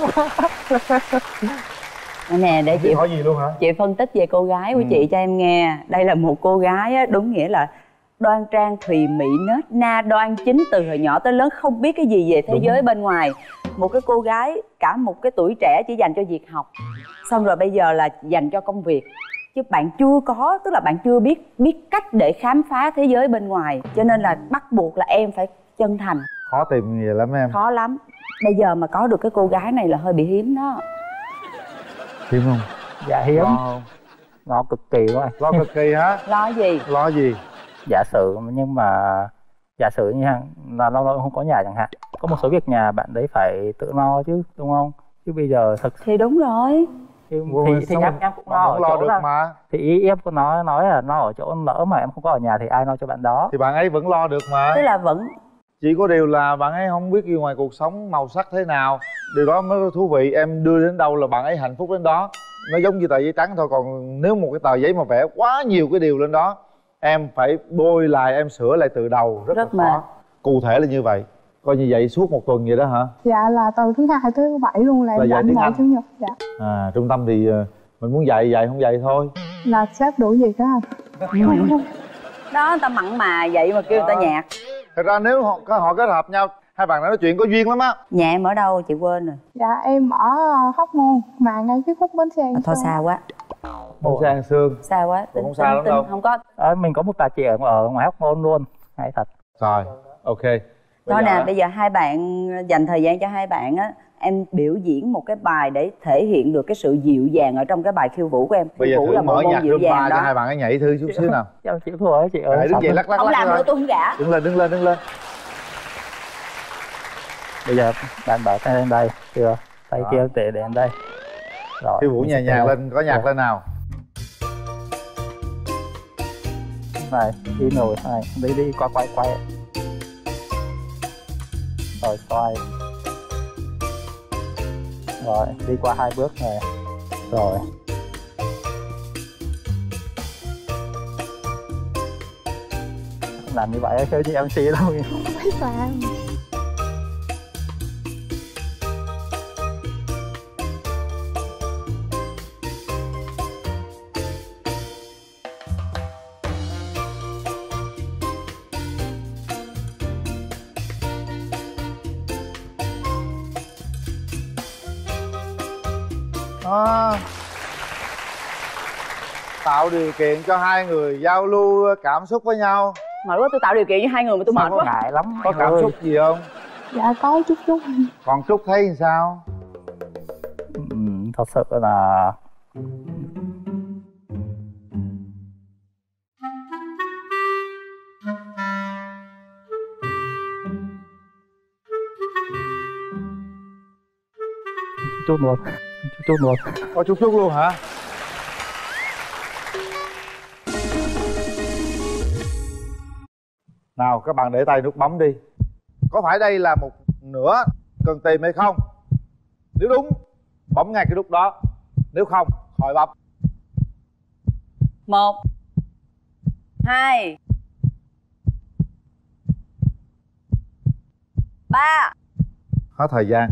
Nè, để chị hỏi gì luôn hả? Chị phân tích về cô gái của chị cho em nghe. Đây là một cô gái á, đúng nghĩa là đoan trang, thùy mị, nết na, đoan chính từ hồi nhỏ tới lớn, không biết cái gì về thế giới bên ngoài. Một cái cô gái cả một cái tuổi trẻ chỉ dành cho việc học, xong rồi bây giờ là dành cho công việc. chứ bạn chưa có, tức là bạn chưa biết cách để khám phá thế giới bên ngoài, cho nên là bắt buộc là em phải chân thành. Khó tìm gì lắm em. Khó lắm. Bây giờ mà có được cái cô gái này là hơi bị hiếm đó. Hiếm không? Dạ hiếm. Lo không? Lo cực kỳ quá. Lo cực kỳ hả? Lo gì? Lo gì? Giả sử nhưng mà giả sử như là lâu lâu không có nhà chẳng hạn, có một số việc nhà bạn đấy phải tự lo chứ, đúng không? Chứ bây giờ thực thì đúng rồi. thì em cũng lo ở lo chỗ được là, mà. thì ý em có nói là lo ở chỗ lỡ mà em không có ở nhà thì ai lo cho bạn đó. Thì bạn ấy vẫn lo được mà. Tức là vẫn. Chỉ có điều là bạn ấy không biết gì ngoài cuộc sống màu sắc thế nào. Điều đó mới thú vị. Em đưa đến đâu là bạn ấy hạnh phúc đến đó. Nó giống như tờ giấy trắng thôi. Còn nếu một cái tờ giấy mà vẽ quá nhiều cái điều lên đó, em phải bôi lại, em sửa lại từ đầu, rất là khó. Cụ thể là như vậy. Coi như vậy suốt một tuần vậy đó hả? Dạ là từ thứ hai tới thứ bảy luôn là em rảnh mọi chủ nhật. Dạ. Trung tâm thì mình muốn dạy không dạy thôi. Là sếp đủ việc đó anh. Đó, người ta mặn mà vậy mà kêu người ta nhạt. Thật ra nếu họ kết hợp nhau, hai bạn nói chuyện có duyên lắm á. Nhà em ở đâu chị quên rồi. Dạ em ở Hóc Môn, mà ngay cái khúc Bến Xe An Sương. Thôi xa quá. Bến Xe An Sương. Xa quá. Không xa lắm đâu. Không có. Mình có một bà chị ở ngoài Hóc Môn luôn. Hay thật. Rồi, ok. Thôi nè, bây giờ hai bạn dành thời gian cho hai bạn á, em biểu diễn một cái bài để thể hiện được cái sự dịu dàng ở trong cái bài khiêu vũ của em. Bây giờ Khiêu vũ thử là mở một nhạc môn dịu dàng đó. cho hai bạn ấy nhảy thử chút xíu nào. Em chịu thua ấy chị ơi. Đứng dậy lắc không làm nữa tôi không gả. Đứng lên. Bây giờ bạn bảo tay lên đây, chưa? Tay kia để lên đây. Rồi. Khiêu vũ nhẹ nhàng lên, có nhạc lên nào. Này, đi nổi này, đi qua quay. Rồi xoay. Rồi, đi qua 2 bước này. Rồi. Làm như vậy chơi như MC đâu. Mấy bạn. Tạo điều kiện cho hai người giao lưu cảm xúc với nhau. Mà lúc đó tôi tạo điều kiện cho hai người mà tôi mệt quá. Ngại lắm. Có cảm xúc gì không? Dạ có chút. Còn Trúc thấy thì sao? Thật sự là chút luôn. Có chút luôn hả? Nào các bạn để tay nút bấm đi. Có phải đây là một nửa cần tìm hay không? Nếu đúng, bấm ngay cái nút đó. Nếu không, khỏi bấm. 1 2 3. Hết thời gian.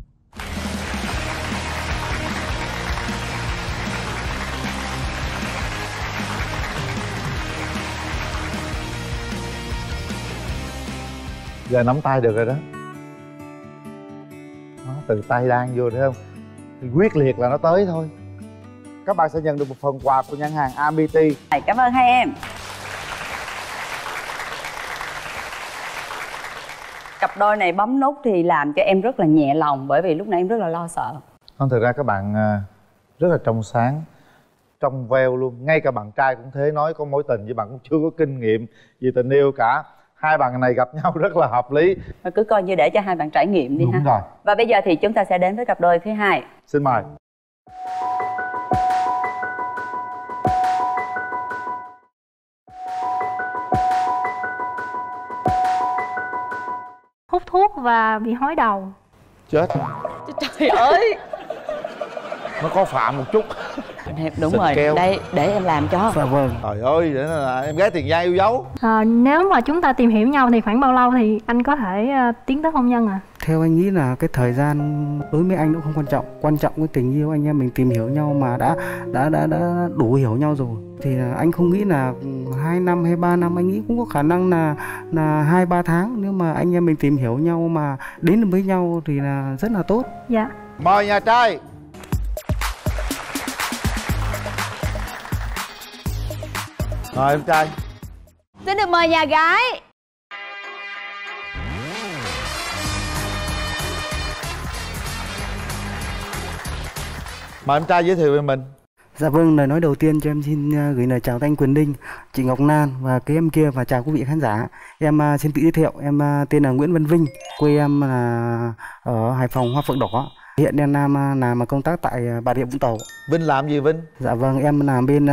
Giờ nắm tay được rồi đó. Nó từ tay đang vô thấy không? Thì quyết liệt là nó tới thôi. Các bạn sẽ nhận được một phần quà của nhãn hàng Amity. Cảm ơn hai em. Cặp đôi này bấm nút thì làm cho em rất là nhẹ lòng, bởi vì lúc nãy em rất là lo sợ. Không, thực ra các bạn rất là trong sáng, trong veo luôn. Ngay cả bạn trai cũng thế, nói có mối tình với bạn cũng chưa có kinh nghiệm về tình yêu cả. Hai bạn này gặp nhau rất là hợp lý. Mà cứ coi như để cho hai bạn trải nghiệm đi. Đúng rồi. Và bây giờ thì chúng ta sẽ đến với cặp đôi thứ hai. Xin mời. Hút thuốc và bị hói đầu. Chết. Trời ơi. Nó có phạm một chút. Đúng Xịt rồi, keo. đây để em làm cho. Dạ vâng. Trời ơi, để là em gái tiền giang yêu dấu. Nếu mà chúng ta tìm hiểu nhau thì khoảng bao lâu thì anh có thể tiến tới hôn nhân à? Theo anh nghĩ là cái thời gian đối với anh cũng không quan trọng. Quan trọng cái tình yêu anh em mình tìm hiểu nhau mà đã đủ hiểu nhau rồi. Thì anh không nghĩ là 2 năm hay 3 năm, anh nghĩ cũng có khả năng là 2-3 tháng. Nếu mà anh em mình tìm hiểu nhau mà đến được với nhau thì là rất là tốt. Dạ. Mời nhà trai. Mời em trai. Xin được mời nhà gái. Mời em trai giới thiệu về mình. Dạ vâng, lời nói đầu tiên cho em xin gửi lời chào tới anh Quyền Linh, chị Ngọc Lan và cái em kia, và chào quý vị khán giả. Em xin tự giới thiệu, em tên là Nguyễn Văn Vinh, quê em là ở Hải Phòng, Hoa Phượng Đỏ. Hiện em làm công tác tại Bà Rịa Vũng Tàu. Vinh làm gì Vinh? Dạ vâng, em làm bên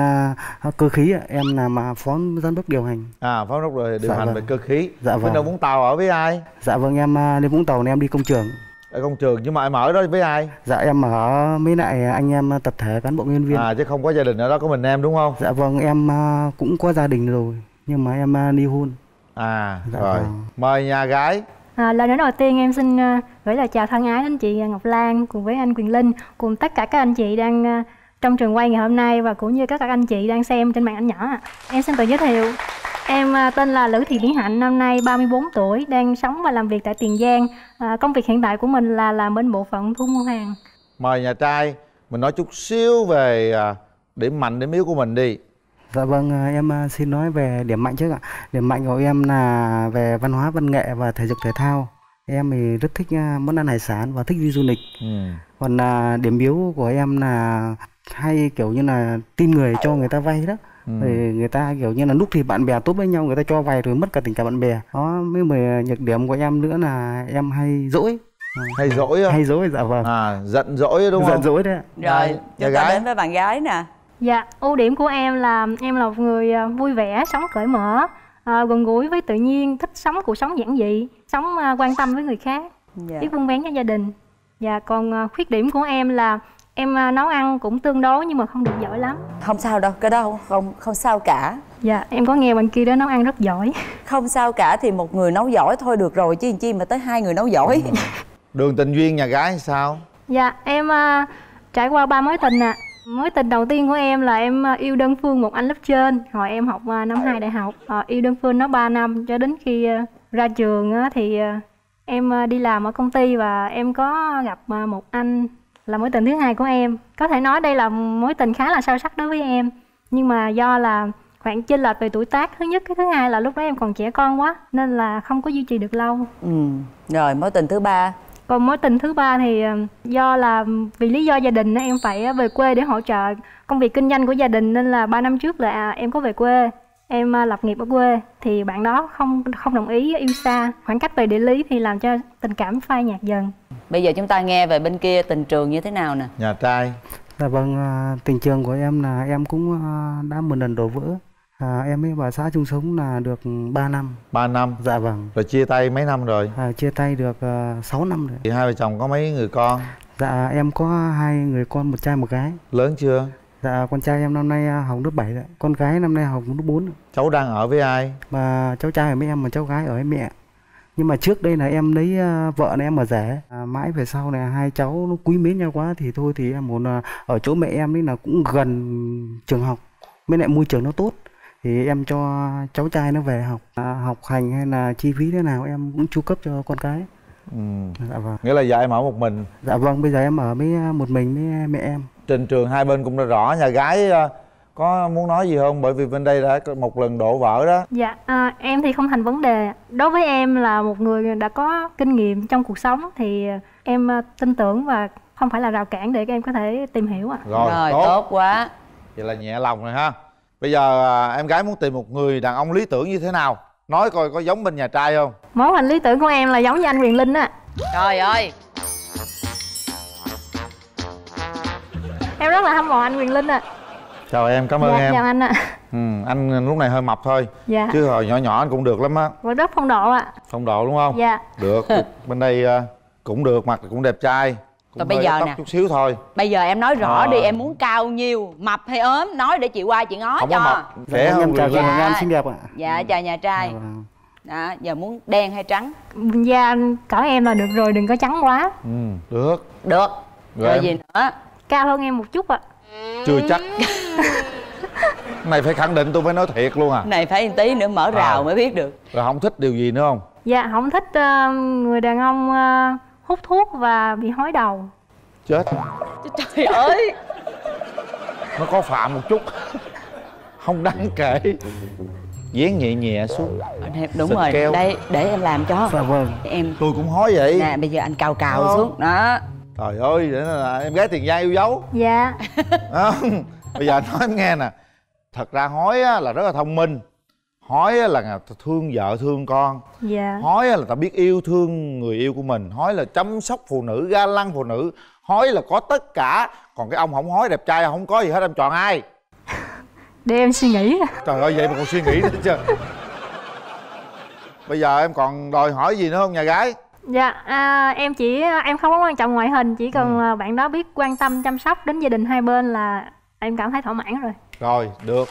cơ khí, em làm phó giám đốc điều hành. À, phó giám đốc điều Dạ hành vâng. về cơ khí. Dạ vâng. Vinh ở Vũng Tàu ở với ai? Dạ vâng, em lên Vũng Tàu này em đi công trường. Ở công trường, nhưng mà em ở đó với ai? Dạ em ở với lại anh em tập thể cán bộ nhân viên. À, chứ không có gia đình ở đó, có mình em đúng không? Dạ vâng, em cũng có gia đình rồi, nhưng mà em ly hôn. À, dạ rồi. Vâng. Mời nhà gái. Lời nói đầu tiên em xin gửi lời chào thân ái đến chị Ngọc Lan cùng với anh Quyền Linh, cùng tất cả các anh chị đang trong trường quay ngày hôm nay, và cũng như các anh chị đang xem trên màn ảnh nhỏ. Em xin tự giới thiệu. Em tên là Lữ Thị Mỹ Hạnh, năm nay 34 tuổi, đang sống và làm việc tại Tiền Giang. Công việc hiện tại của mình là làm bên bộ phận thu mua hàng. Mời nhà trai, mình nói chút xíu về điểm mạnh, điểm yếu của mình đi. Dạ vâng, em xin nói về điểm mạnh trước ạ. Điểm mạnh của em là về văn hóa, văn nghệ và thể dục thể thao. Em thì rất thích món ăn hải sản và thích đi du lịch. Còn điểm yếu của em là hay kiểu như là tin người cho người ta vay đó. Thì người ta kiểu như là lúc thì bạn bè tốt với nhau, người ta cho vay rồi mất cả tình cảm bạn bè. Đó, mới nhược điểm của em nữa là em hay dỗi. Hay dỗi không? Hay dỗi, dạ vâng. À, giận dỗi đúng không? Giận dỗi đấy ạ. Rồi, chúng ta đến với bạn gái nè. Dạ, ưu điểm của em là một người vui vẻ, sống cởi mở, gần gũi với tự nhiên, thích sống cuộc sống giản dị, sống quan tâm với người khác, biết vun vén cho gia đình. Dạ, còn khuyết điểm của em là em nấu ăn cũng tương đối nhưng mà không được giỏi lắm. Không sao đâu, cái đó không sao cả. Dạ, em có nghe bạn kia đó nấu ăn rất giỏi. Không sao cả, thì một người nấu giỏi thôi được rồi chứ chi mà tới hai người nấu giỏi. Đường tình duyên nhà gái sao? Dạ, em trải qua 3 mối tình ạ. Mối tình đầu tiên của em là em yêu đơn phương một anh lớp trên, hồi em học năm 2 đại học. Yêu đơn phương nó 3 năm, cho đến khi ra trường thì em đi làm ở công ty và em có gặp một anh là mối tình thứ hai của em. Có thể nói đây là mối tình khá là sâu sắc đối với em, nhưng mà do là khoảng chênh lệch về tuổi tác thứ nhất, cái thứ hai là lúc đó em còn trẻ con quá nên là không có duy trì được lâu. Rồi mối tình thứ ba. Còn mối tình thứ ba thì do là vì lý do gia đình em phải về quê để hỗ trợ công việc kinh doanh của gia đình, nên là 3 năm trước là em có về quê, em lập nghiệp ở quê, thì bạn đó không đồng ý, yêu xa, khoảng cách về địa lý thì làm cho tình cảm phai nhạt dần. Bây giờ chúng ta nghe về bên kia tình trường như thế nào nè. Nhà trai. Dạ vâng, tình trường của em là em cũng đã một lần đổ vỡ. Em với bà xã chung sống là được 3 năm. 3 năm? Dạ vâng. Rồi chia tay mấy năm rồi? Chia tay được 6 năm rồi. Thì hai vợ chồng có mấy người con? Dạ em có 2 người con, một trai một gái. Lớn chưa? Dạ con trai em năm nay học lớp 7 rồi. Con gái năm nay học lớp 4 rồi. Cháu đang ở với ai? Mà cháu trai ở với em, mà cháu gái ở với mẹ. Nhưng mà trước đây là em lấy vợ này em ở rể. Mãi về sau này hai cháu nó quý mến nhau quá thì thôi thì em muốn ở chỗ mẹ em đấy là cũng gần trường học, với lại môi trường nó tốt, thì em cho cháu trai nó về học, học hành hay là chi phí thế nào em cũng chu cấp cho con cái. Dạ vâng. Nghĩa là giờ em ở một mình? Dạ vâng, bây giờ em ở với một mình với mẹ em. Trên trường hai bên cũng đã rõ. Nhà gái có muốn nói gì không? Bởi vì bên đây đã một lần đổ vỡ đó. Dạ, em thì không thành vấn đề. Đối với em là một người đã có kinh nghiệm trong cuộc sống thì em tin tưởng và không phải là rào cản để các em có thể tìm hiểu ạ. Rồi, tốt quá. Vậy là nhẹ lòng rồi ha. Bây giờ em gái muốn tìm một người đàn ông lý tưởng như thế nào? Nói coi có giống bên nhà trai không? Mẫu hình lý tưởng của em là giống như anh Quyền Linh á. Trời ơi, em rất là hâm mộ anh Quyền Linh ạ. Chào em, cảm ơn em. Chào anh ạ. Anh lúc này hơi mập thôi. Dạ. Chứ hồi nhỏ nhỏ anh cũng được lắm á. Và rất phong độ ạ. Phong độ đúng không? Dạ. Được. Bên đây cũng được, mặt cũng đẹp trai. Rồi bây giờ nè, chút xíu thôi. Bây giờ em nói rõ đi, em muốn cao nhiêu, mập hay ốm, nói để chị qua chị ngó không cho. Có mập, khỏe không? Em chào chị Ngân xinh đẹp ạ. Dạ, chào nhà trai. Đó, giờ muốn đen hay trắng? Da cỡ em là được rồi, đừng có trắng quá. Được. Được. Rồi gì nữa? Cao hơn em một chút ạ. Chưa chắc. Này phải khẳng định, tôi phải nói thiệt luôn à. Này phải một tí nữa mở rào mới biết được. Rồi không thích điều gì nữa không? Dạ, không thích người đàn ông hút thuốc và bị hói đầu. Chết. Trời ơi, nó có phạm một chút. không đáng kể. Dán nhẹ nhẹ xuống. Đúng Xịt rồi, keo. đây để em làm cho. Dạ vâng. Em Tôi cũng hối vậy. nè, bây giờ anh cào xuống đó. Trời ơi, để là em gái Tiền Giang yêu dấu. Dạ. Bây giờ anh nói em nghe nè. Thật ra Hói á, là rất là thông minh. Hói á, là thương vợ thương con. Dạ. Hói á, là ta biết yêu thương người yêu của mình. Hói là chăm sóc phụ nữ, ga lăng phụ nữ. Hói là có tất cả. Còn cái ông không hói đẹp trai không có gì hết, em chọn ai? Để em suy nghĩ. Trời ơi, vậy mà còn suy nghĩ nữa chứ. Bây giờ em còn đòi hỏi gì nữa không nhà gái? Dạ, em không có quan trọng ngoại hình, chỉ cần là bạn đó biết quan tâm chăm sóc đến gia đình hai bên là em cảm thấy thỏa mãn rồi. Rồi, được.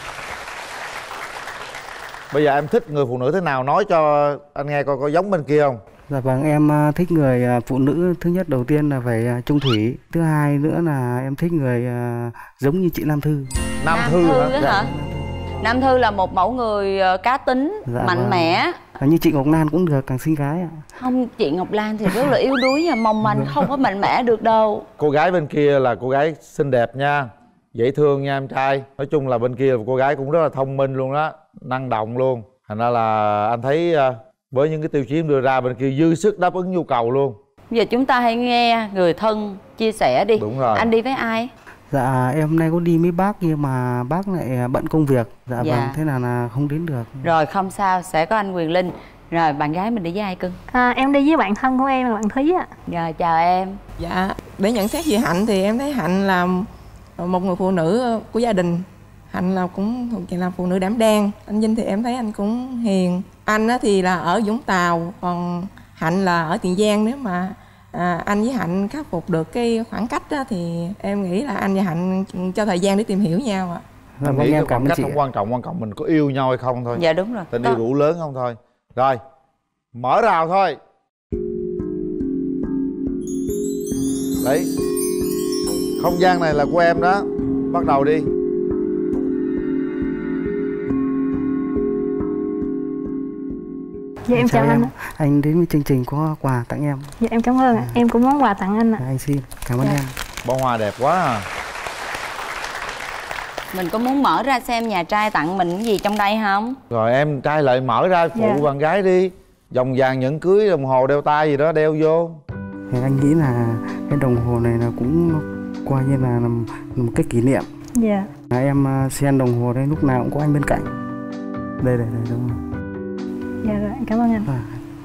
Bây giờ em thích người phụ nữ thế nào, nói cho anh nghe coi có giống bên kia không? Dạ vâng, em thích người phụ nữ thứ nhất đầu tiên là phải trung thủy. Thứ hai nữa là em thích người giống như chị Nam Thư. Nam Thư hả? Dạ. Nam Thư là một mẫu người cá tính, Dạ mạnh vâng. mẽ. Như chị Ngọc Lan cũng được, càng xinh gái ạ. Không, chị Ngọc Lan thì rất là yếu đuối và mong manh, không có mạnh mẽ được đâu. Cô gái bên kia là cô gái xinh đẹp nha, dễ thương nha em trai. Nói chung là bên kia là cô gái cũng rất là thông minh luôn đó, năng động luôn. Thành ra là anh thấy với những cái tiêu chí em đưa ra bên kia dư sức đáp ứng nhu cầu luôn. Bây giờ chúng ta hãy nghe người thân chia sẻ đi. Đúng rồi. Anh đi với ai? Dạ em hôm nay có đi với bác nhưng mà bác lại bận công việc. Dạ, Dạ. vâng, thế là không đến được. Rồi không sao, sẽ có anh Quyền Linh. Rồi bạn gái mình đi với ai cưng? Em đi với bạn thân của em là bạn Thúy ạ. Rồi chào em. Dạ, để nhận xét về Hạnh thì em thấy Hạnh là một người phụ nữ của gia đình. Hạnh là cũng thuộc về là phụ nữ đảm đang. Anh Vinh thì em thấy anh cũng hiền. Anh thì là ở Vũng Tàu, còn Hạnh là ở Tiền Giang. Nếu mà anh với Hạnh khắc phục được cái khoảng cách đó, thì em nghĩ là anh và Hạnh cho thời gian để tìm hiểu nhau ạ. Anh nghĩ cái khoảng cách không quan trọng mình có yêu nhau hay không thôi. Dạ đúng rồi. Tình yêu đủ lớn không thôi. Rồi, mở rào thôi. Đấy, không gian này là của em đó. Bắt đầu đi. Dạ em chào anh. Anh đến với chương trình có quà tặng em. Dạ em cảm ơn ạ. Em cũng muốn quà tặng anh ạ. Anh xin, cảm ơn em. Bó hoa đẹp quá à. Mình có muốn mở ra xem nhà trai tặng mình cái gì trong đây không? Rồi em trai lại mở ra phụ bạn gái đi. Vòng vàng nhẫn cưới, đồng hồ đeo tay gì đó đeo vô. Thì anh nghĩ là cái đồng hồ này là cũng coi như là một cái kỷ niệm. Dạ. Em xem đồng hồ đây lúc nào cũng có anh bên cạnh. Đây đúng không? Dạ rồi, cảm ơn anh.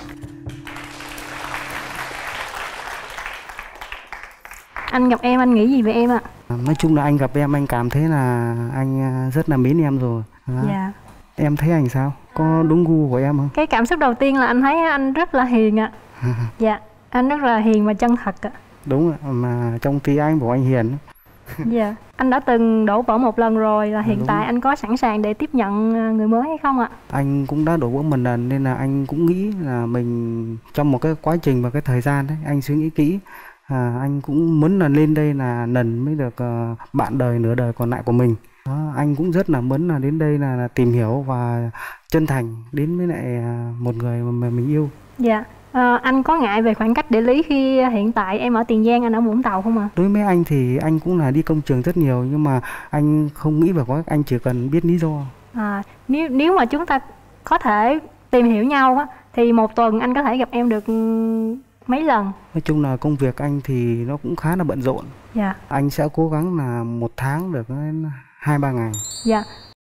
Anh gặp em anh nghĩ gì về em ạ? Nói chung là anh gặp em anh cảm thấy là anh rất là mến em rồi. Dạ. Em thấy anh sao? Có đúng gu của em không? Cái cảm xúc đầu tiên là anh thấy anh rất là hiền ạ. Dạ, anh rất là hiền và chân thật ạ. Đúng rồi, mà trong tí anh bảo anh hiền. Dạ, anh đã từng đổ vỡ một lần rồi, là hiện tại anh có sẵn sàng để tiếp nhận người mới hay không ạ? Anh cũng đã đổ vỡ một lần nên là anh cũng nghĩ là mình trong một cái quá trình và cái thời gian đấy, anh suy nghĩ kỹ. Anh cũng muốn là lên đây là lần mới được bạn đời nửa đời còn lại của mình. Anh cũng rất là muốn là đến đây là tìm hiểu và chân thành đến với lại một người mà mình yêu. Dạ. Anh có ngại về khoảng cách địa lý khi hiện tại em ở Tiền Giang, anh ở Vũng Tàu không ạ? Đối với anh thì anh cũng là đi công trường rất nhiều, nhưng mà anh không nghĩ về quá, anh chỉ cần biết lý do. Nếu mà chúng ta có thể tìm hiểu nhau á, thì một tuần anh có thể gặp em được mấy lần? Nói chung là công việc anh thì nó cũng khá là bận rộn. Dạ. Anh sẽ cố gắng là một tháng được 2-3 ngày. Dạ.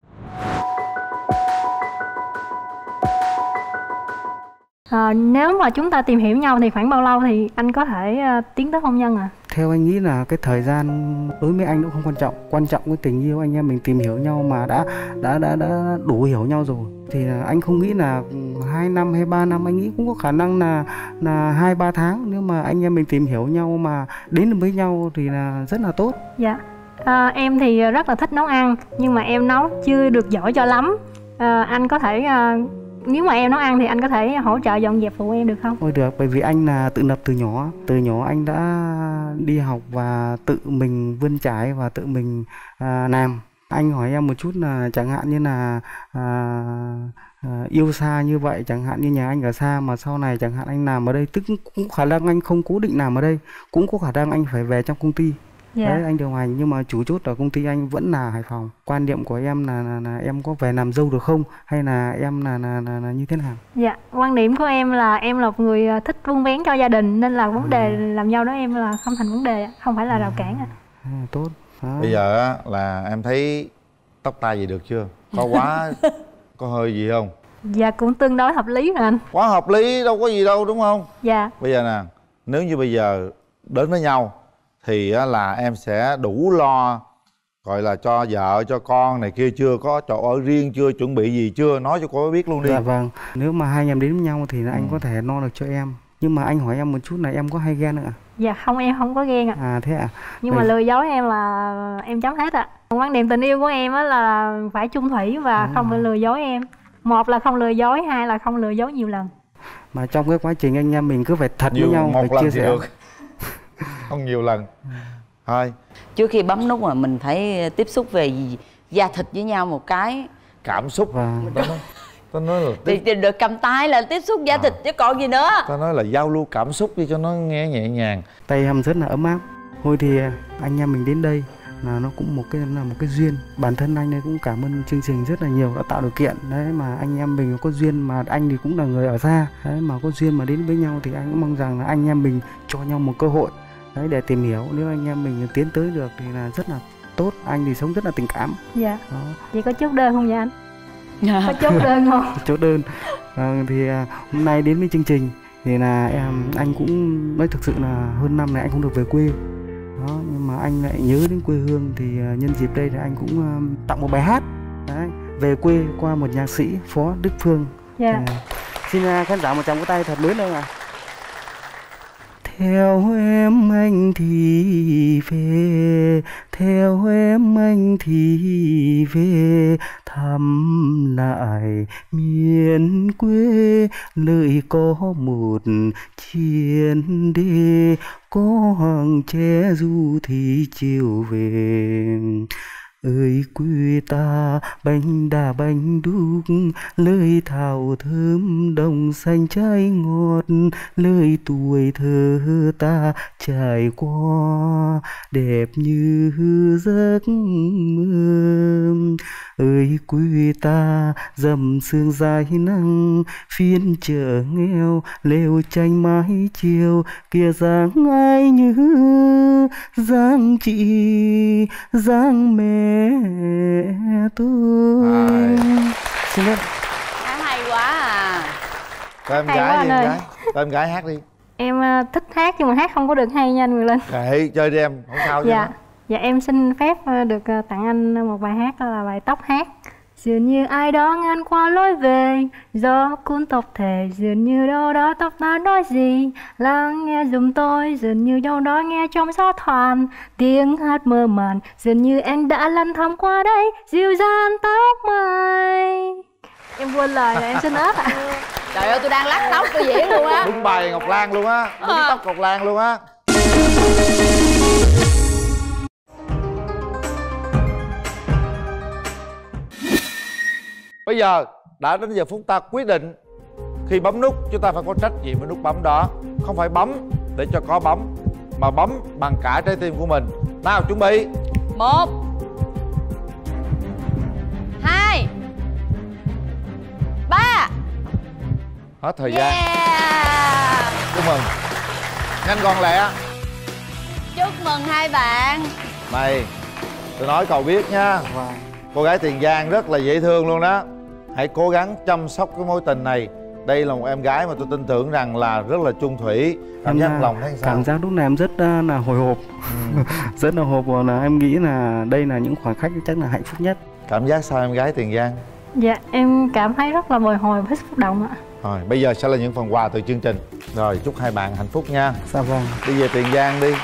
Nếu mà chúng ta tìm hiểu nhau thì khoảng bao lâu thì anh có thể tiến tới hôn nhân ạ? Theo anh nghĩ là cái thời gian đối với anh cũng không quan trọng. Quan trọng cái tình yêu anh em mình tìm hiểu nhau mà đã đủ hiểu nhau rồi. Thì anh không nghĩ là 2 năm hay 3 năm, anh nghĩ cũng có khả năng là 2-3 tháng. Nếu mà anh em mình tìm hiểu nhau mà đến với nhau thì là rất là tốt. Dạ. Em thì rất là thích nấu ăn, nhưng mà em nấu chưa được giỏi cho lắm. Anh có thể nếu mà em nấu ăn thì anh có thể hỗ trợ dọn dẹp phụ em được không? Thôi được, bởi vì anh là tự lập từ nhỏ. Từ nhỏ anh đã đi học và tự mình vươn trải và tự mình làm. Anh hỏi em một chút là chẳng hạn như là yêu xa như vậy, chẳng hạn như nhà anh ở xa mà sau này chẳng hạn anh làm ở đây, tức cũng khả năng anh không cố định làm ở đây, cũng có khả năng anh phải về trong công ty. Đấy, anh điều hành nhưng mà chủ chốt ở công ty anh vẫn là Hải Phòng. Quan điểm của em là em có về làm dâu được không, hay là em là như thế nào? Dạ, quan điểm của em là một người thích vun vén cho gia đình, nên là vấn đề làm dâu đó em là không thành vấn đề, không phải là rào cản ạ. Tốt. Đó. Bây giờ á, là em thấy tóc tai gì được chưa? Có quá có hơi gì không? Dạ cũng tương đối hợp lý rồi anh. Quá hợp lý, đâu có gì đâu đúng không? Dạ. Bây giờ nè, nếu như bây giờ đến với nhau thì á, là em sẽ đủ lo, gọi là cho vợ cho con này kia chưa, có chỗ ở riêng chưa, chuẩn bị gì chưa, nói cho cô ấy biết luôn đi. Dạ vâng, nếu mà hai anh em đến với nhau thì anh có thể lo được cho em. Nhưng mà anh hỏi em một chút là em có hay ghen không ạ? Dạ không, em không có ghen ạ. À thế ạ? Nhưng mà lừa dối em là em chấm hết ạ. Quan điểm tình yêu của em á là phải chung thủy và không phải lừa dối em. Một là không lừa dối, hai là không lừa dối nhiều lần. Mà trong cái quá trình anh em mình cứ phải thật với nhau, một phải lần chia thì sẻ được. Không nhiều lần. Thôi. Trước khi bấm nút mà mình phải tiếp xúc về da thịt với nhau một cái. Cảm xúc. Tôi nói là thì được cầm tay là tiếp xúc da thịt chứ còn gì nữa. Tôi nói là giao lưu cảm xúc đi cho nó nghe nhẹ nhàng. Tay em rất là ấm áp. Thôi thì anh em mình đến đây là nó cũng một cái duyên. Bản thân anh đây cũng cảm ơn chương trình rất là nhiều đã tạo điều kiện đấy, mà anh em mình có duyên, mà anh thì cũng là người ở xa đấy, mà có duyên mà đến với nhau thì anh cũng mong rằng là anh em mình cho nhau một cơ hội đấy để tìm hiểu. Nếu anh em mình tiến tới được thì là rất là tốt. Anh thì sống rất là tình cảm. Dạ. Đó. Vậy có chốt đơn không vậy anh? Có chốt đơn không? Chốt đơn. Thì hôm nay đến với chương trình thì là anh cũng nói thực sự là hơn năm này anh không được về quê. Đó, nhưng mà anh lại nhớ đến quê hương thì nhân dịp đây thì anh cũng tặng một bài hát đấy, về quê qua một nhạc sĩ Phó Đức Phương. Xin khán giả một tràng vỗ tay thật lớn lên ạ. Theo em anh thì về, theo em anh thì về, thăm lại miền quê, nơi có một chiến đê, có hàng tre du thì chiều về. Ơi quê ta bánh đa bánh đúc, lời thảo thơm đồng xanh trái ngọt, lời tuổi thơ ta trải qua đẹp như giấc mơ. Ơi quê ta dầm sương dài nắng, phiên chợ nghèo lều tranh mái chiều, kia dáng ai như dáng chị dáng mẹ tôi. Xin lỗi. Hát hay quá à. Cho em gái đi, em gái. Cho em gái hát đi. Em thích hát nhưng mà hát không có được hay nha anh Quyền Linh. Kệ, chơi đi em, không sao chứ. Dạ em xin phép được tặng anh một bài hát, đó là bài Tóc Hát. Dường như ai đó ngang qua lối về, gió cuốn tóc thề, dường như đâu đó tóc ta nói gì, lắng nghe giùm tôi, dường như đâu đó nghe trong gió thoảng tiếng hát mơ màng, dường như anh đã lần thăm qua đây, dịu dàng tóc mai. Em quên lời rồi, em xin ớt ạ. Trời ơi, tôi đang lắc tóc tôi diễn luôn á. Đúng bài Ngọc Lan luôn á, đúng tóc Ngọc Lan luôn á. Bây giờ đã đến giờ phút ta quyết định. Khi bấm nút chúng ta phải có trách nhiệm với nút bấm đó. Không phải bấm để cho có bấm, mà bấm bằng cả trái tim của mình. Nào chuẩn bị. 1 2 3. Hết thời gian. Chúc mừng. Nhanh gọn lẹ. Chúc mừng hai bạn. Này, tôi nói cậu biết nha, cô gái Tiền Giang rất là dễ thương luôn đó. Hãy cố gắng chăm sóc cái mối tình này. Đây là một em gái mà tôi tin tưởng rằng là rất là chung thủy. Cảm giác lòng thấy sao? Cảm giác lúc này em rất là hồi hộp. Rất là hồi hộp, và là em nghĩ là đây là những khoảnh khắc chắc là hạnh phúc nhất. Cảm giác sao em gái Tiền Giang? Dạ em cảm thấy rất là bồi hồi và xúc động ạ. Rồi bây giờ sẽ là những phần quà từ chương trình. Rồi chúc hai bạn hạnh phúc nha. Dạ vâng. Đi về Tiền Giang đi.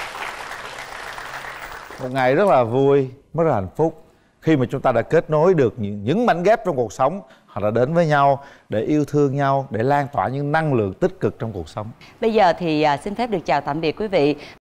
Một ngày rất là vui, rất là hạnh phúc khi mà chúng ta đã kết nối được những mảnh ghép trong cuộc sống. Họ đã đến với nhau để yêu thương nhau, để lan tỏa những năng lượng tích cực trong cuộc sống. Bây giờ thì xin phép được chào tạm biệt quý vị.